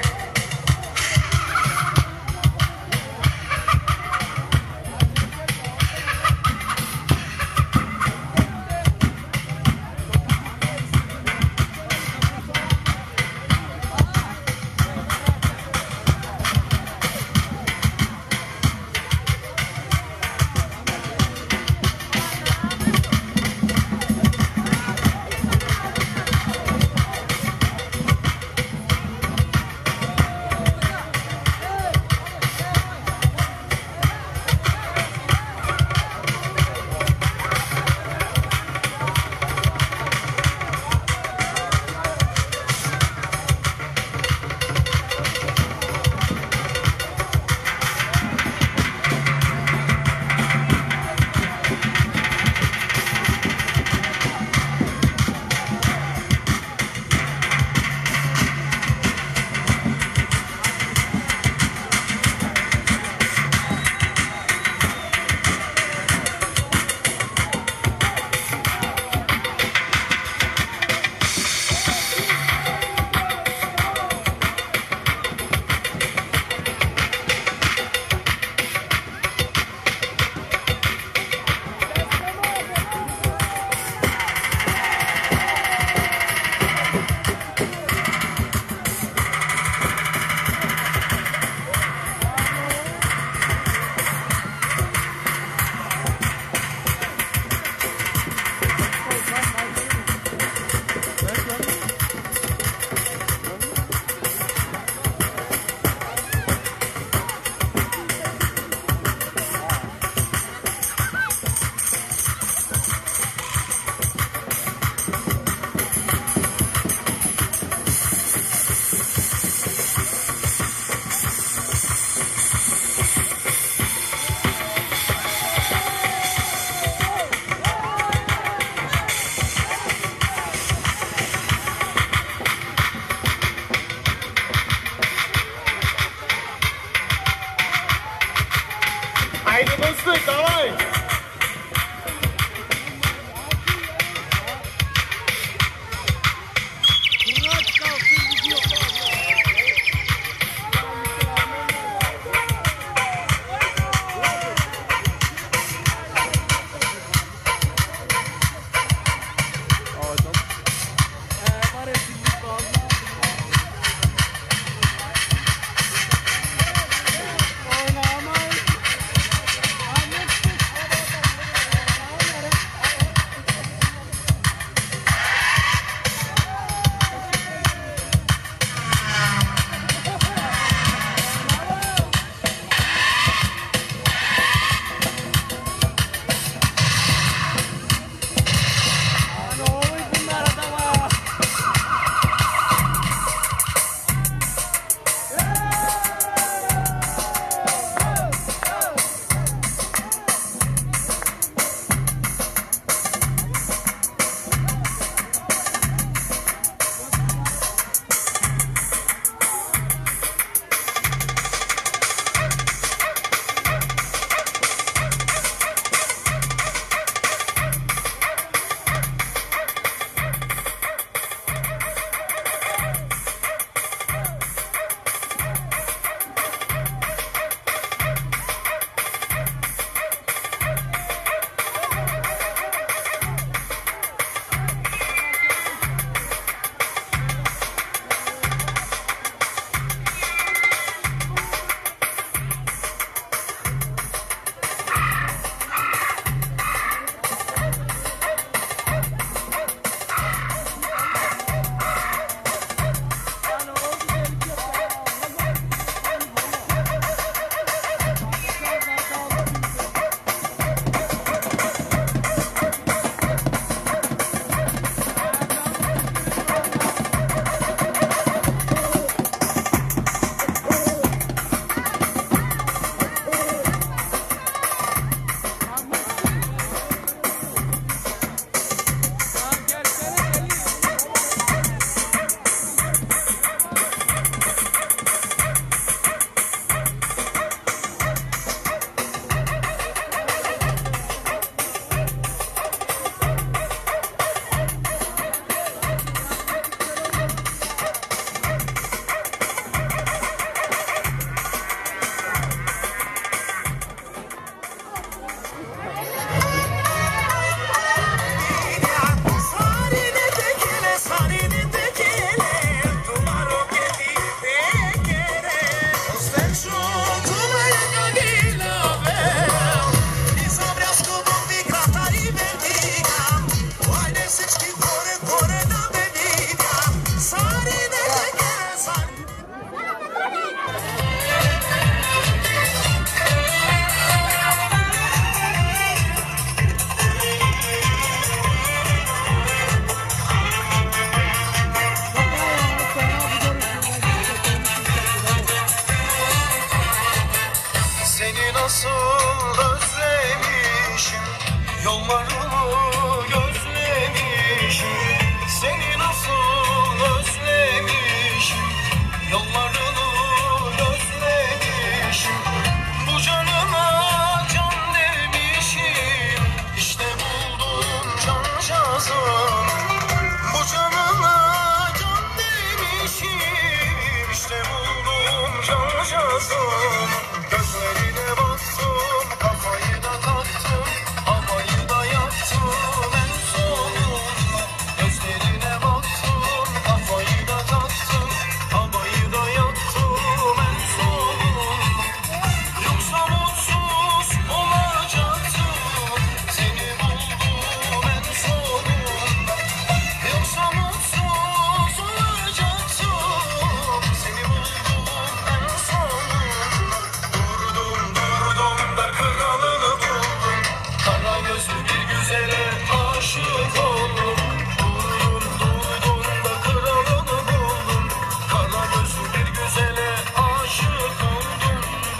nasıl özlemişim, yollarını gözlemişim. Seni nasıl özlemişim, yollarını gözlemişim. Bu canıma can demişim, işte buldum cancağızım. Bu canıma can demişim, işte buldum cancağızım. Gözlerine baktım, kafayı da taktım, havayı da yaktım en sonunda. Gözlerine baktım, kafayı da taktım, havayı da yaktım en sonunda. Yoksa mutsuz olacaktım, seni buldum en sonunda. Yoksa mutsuz olacaktım, seni buldum en sonunda. Durdum durdum da kralını buldum, kara gözlü bir güzele aşık oldum. Durdum durdum da kralını buldum, kara gözlü bir güzele aşık oldum.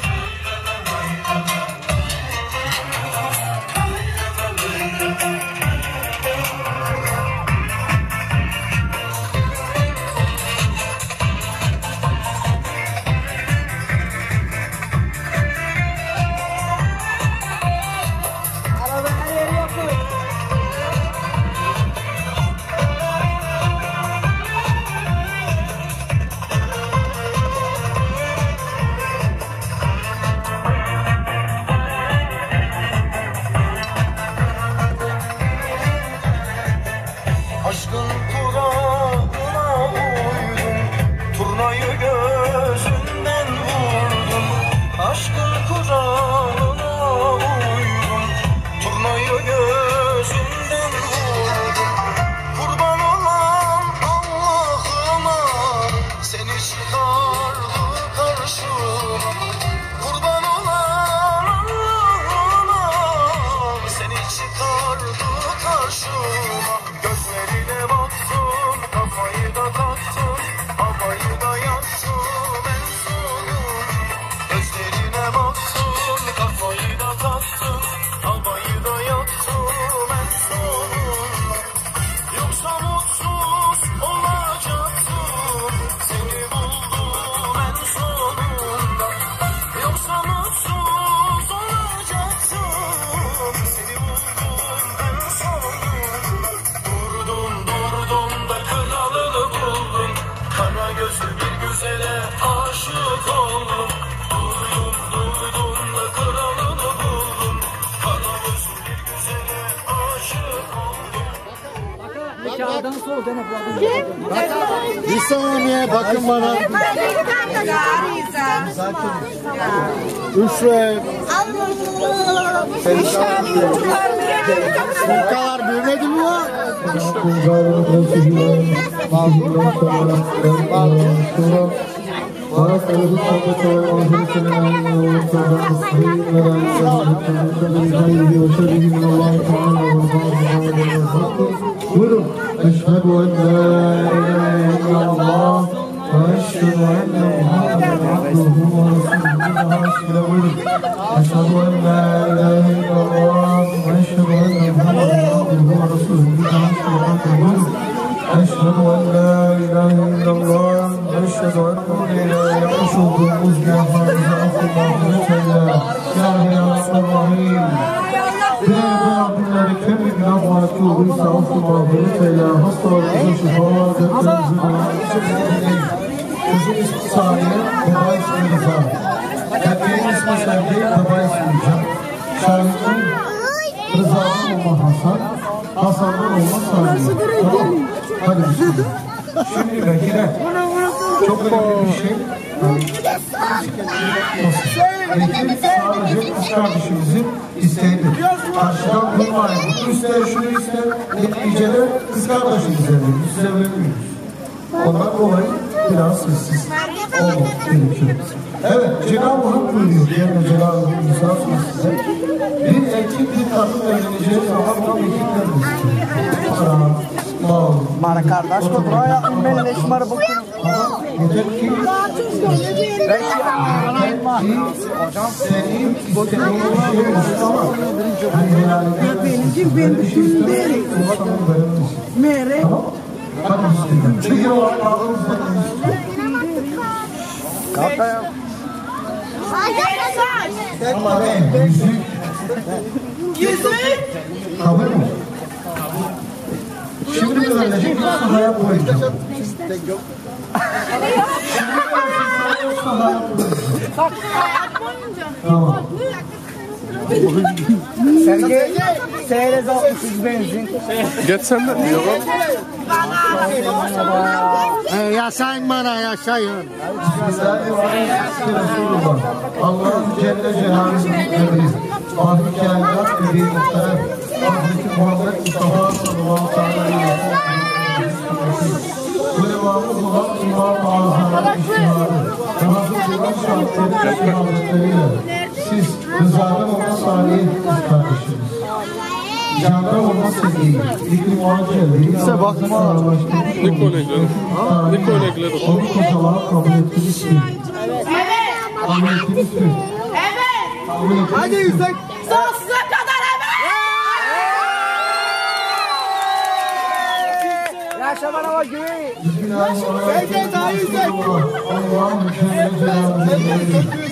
Aşkın kuralına uydum, turnayı gözünden vurdum. Aşkın kuralına uydum, turnayı gözünden vurdum. Kurban olan Allah'ıma seni çıkardı karşıma. Kurban olan Allah'ıma seni çıkardı karşıma. Gözlerine baktım, kafayı da taktım, havayı da yaktım en sonunda. Gözlerine baktım, kafayı da taktım, havayı da yaktım en sonunda. Yoksa mutsuz olacaktım, seni buldum en sonunda. Yoksa mutsuz olacaktım, seni buldum en sonunda. Durdum durdum da kralını buldum, kara gözlü bir güzele aşık oldum. Durdum durdum da kralını buldum, kara gözlü bir güzele aşık oldum. Bir saniye bakın bana. Üç ve bu kadar büyümedi mi ya? Buyurun. Eşhedü en la ilahe illallah ve eşhedü enne Muhammeden abduhu ve resulühü. Buyurun. Eşhedü en la ilahe illallah ve eşhedü enne Muhammeden abduhu ve resulühü. Buyurun. Eşhedü en la ilahe illallah ve eşhedü enne yapmış olduğumuz günahlarımızı affetmemizi teala. Ya Rahim. Diğer günleri kendi günah var ki olursa affetmemizi teala. Hastalarımızı şifa, dertlerimizi dağılmışsınız. Kızım ismi Saniye, baba ismi Rıza. Erkeğin ismi Sevgi, baba ismi Can. Şahit'in Rıza'nın olma Hasan, Hasan'dan olma Saniye. Tamam. Hadi bismillah. Şimdi Bekir'e çok önemli bir şey. Bekir sadece kız kardeşimizin isteğidir. Karşıdan durmayın. Bu ister, şunu ister. Neticeler kız kardeşimiz evlenir. Biz evlenmiyoruz. Ondan dolayı biraz sessiz olmak gerekiyor. Evet, Cenab-ı Hak buyuruyor. Diğer Cenab-ı Hak misal size. Bir erkek bir kadın evleneceği zaman tam ekiplerdir. Para, mal. Mara kardeş mi? Buraya ümmelleş mara bakın. Yeter ki senin istediğin şey olsun ama Benim ben düşündüm. Mere. hadi istedim. Çünkü o Allah'ın Kalkayım. ama ne? Yüzük. Yüzük. Kabul mü? Şimdi bir öğrenecek bir sahaya koyacağım. Tamam. Sergey, seyrez altmış benzin. Geçsen de diyor. Yaşayın bana, yaşayın. Bismillahirrahmanirrahim. Allah'ın Celle Celaluhu'nun emri. Ahli kainat ve muhterem Hazreti Muhammed Mustafa sallallahu aleyhi ve sellem. Ulemamız olan İmam-ı Azam'ın iştiharı ve Hazreti Kur'an şahitleri ve şahadetleriyle siz rızadan olma salih kız kardeşiniz. Candan olma sevgiyi, iklim muhacceli, Kimse bakma. Ne konekleri? Ne konekleri? Onu kocaman kabul ettiniz ki. Kabul ettiniz ki. Kabul ettiniz ki. Hadi yüksek. Sonsuza kadar evet. Yaşa bana bak gibi. Bismillahirrahmanirrahim. Allah'ın Celle Celaluhu'nun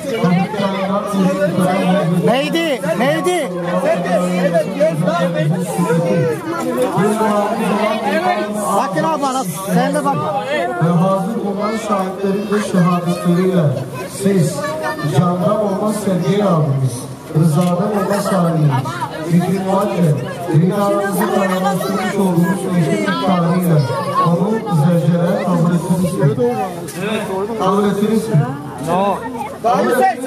Neydi? Neydi? Bakın abi bana. Sen de bak. Ve hazır olan şahitlerin de şehadetleriyle siz candan olma sevgiyi aldınız. Rızadan olma salihiniz. Fikri muhacir, rüyanızı tanımasınmış olduğunuz meşhur tarihiyle onu zevcelere kabul ettiniz mi? Kabul ettiniz mi? Daha yüksek.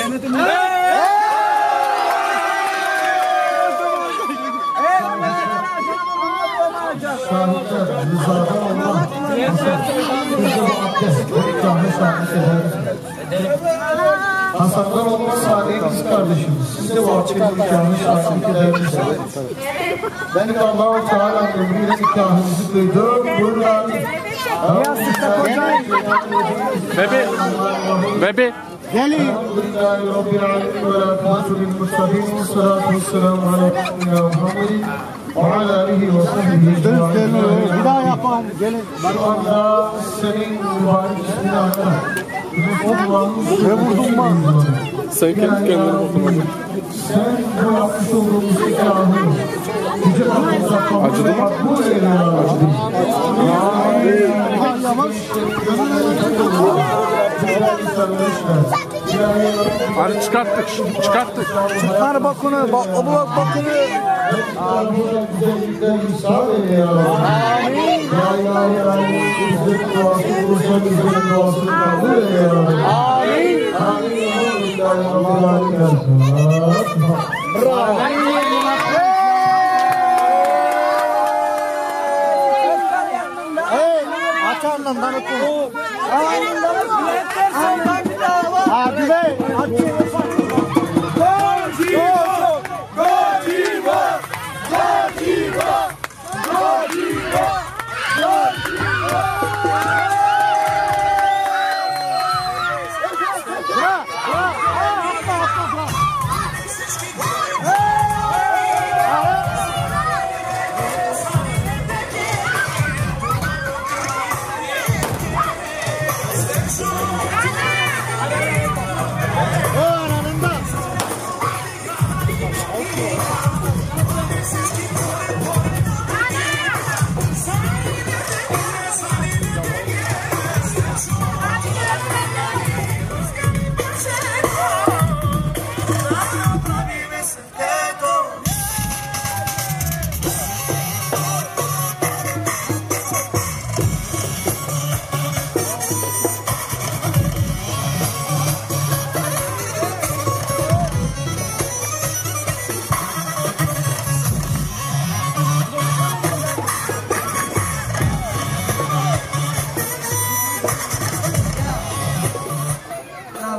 Şahitler, rızadan olma. Kızıl abdest, nikahlı şahit ederiz. Hasan'dan olma salih kız kardeşimiz. Siz de bu akşam nikahlı şahitlik edersiniz. Ben de Allah-u Teala'nın emriyle nikahınızı duydum. Buyurun abi. Bebe. Bebe. Gelin. Elhamdülillahi Rabbil alemin ve lakâtu lil mustakim. Salatu vesselamu ala Resulina Muhammedin ve ala alihi ve sahbihi ecmaîn. Bir daha yapalım. Gelin. Şu anda senin mübarek ismini anla. Ne vurdun mu? Sen kendi kendine bakın. Sen bu yapmış olduğumuz nikahı Yüce Allah'ımıza kabul ve makbul eyle ya Rabbi. Hadi çıkarttık, çıkarttık. Çıkar bakını. Bak, o bak bakını. Allah'ımıza güzellikler ihsan eyle ya Rabbi. Amin. Ya ilahi ya İzzet duası olursa bizlerin duasını kabul eyle ya Rabbi. Amin. Amin. Bravo. Açarlan lan oku. Abi bey.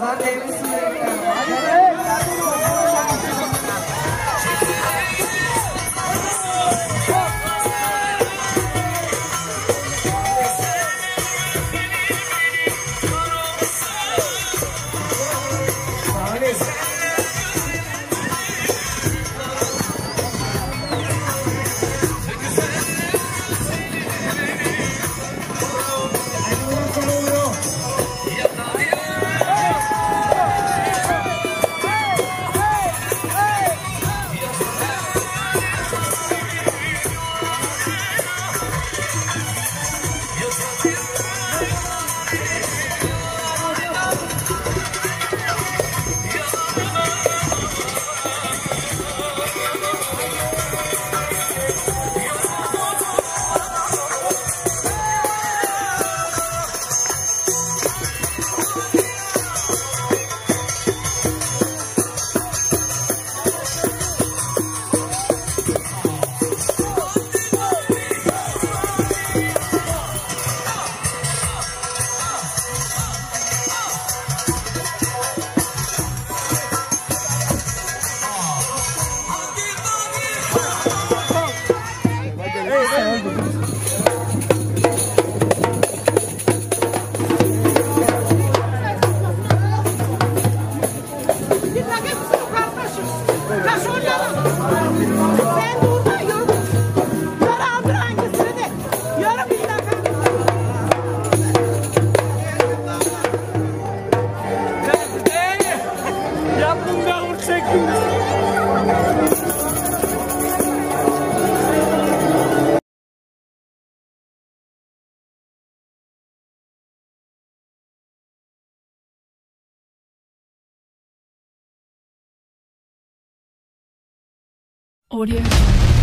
Audio.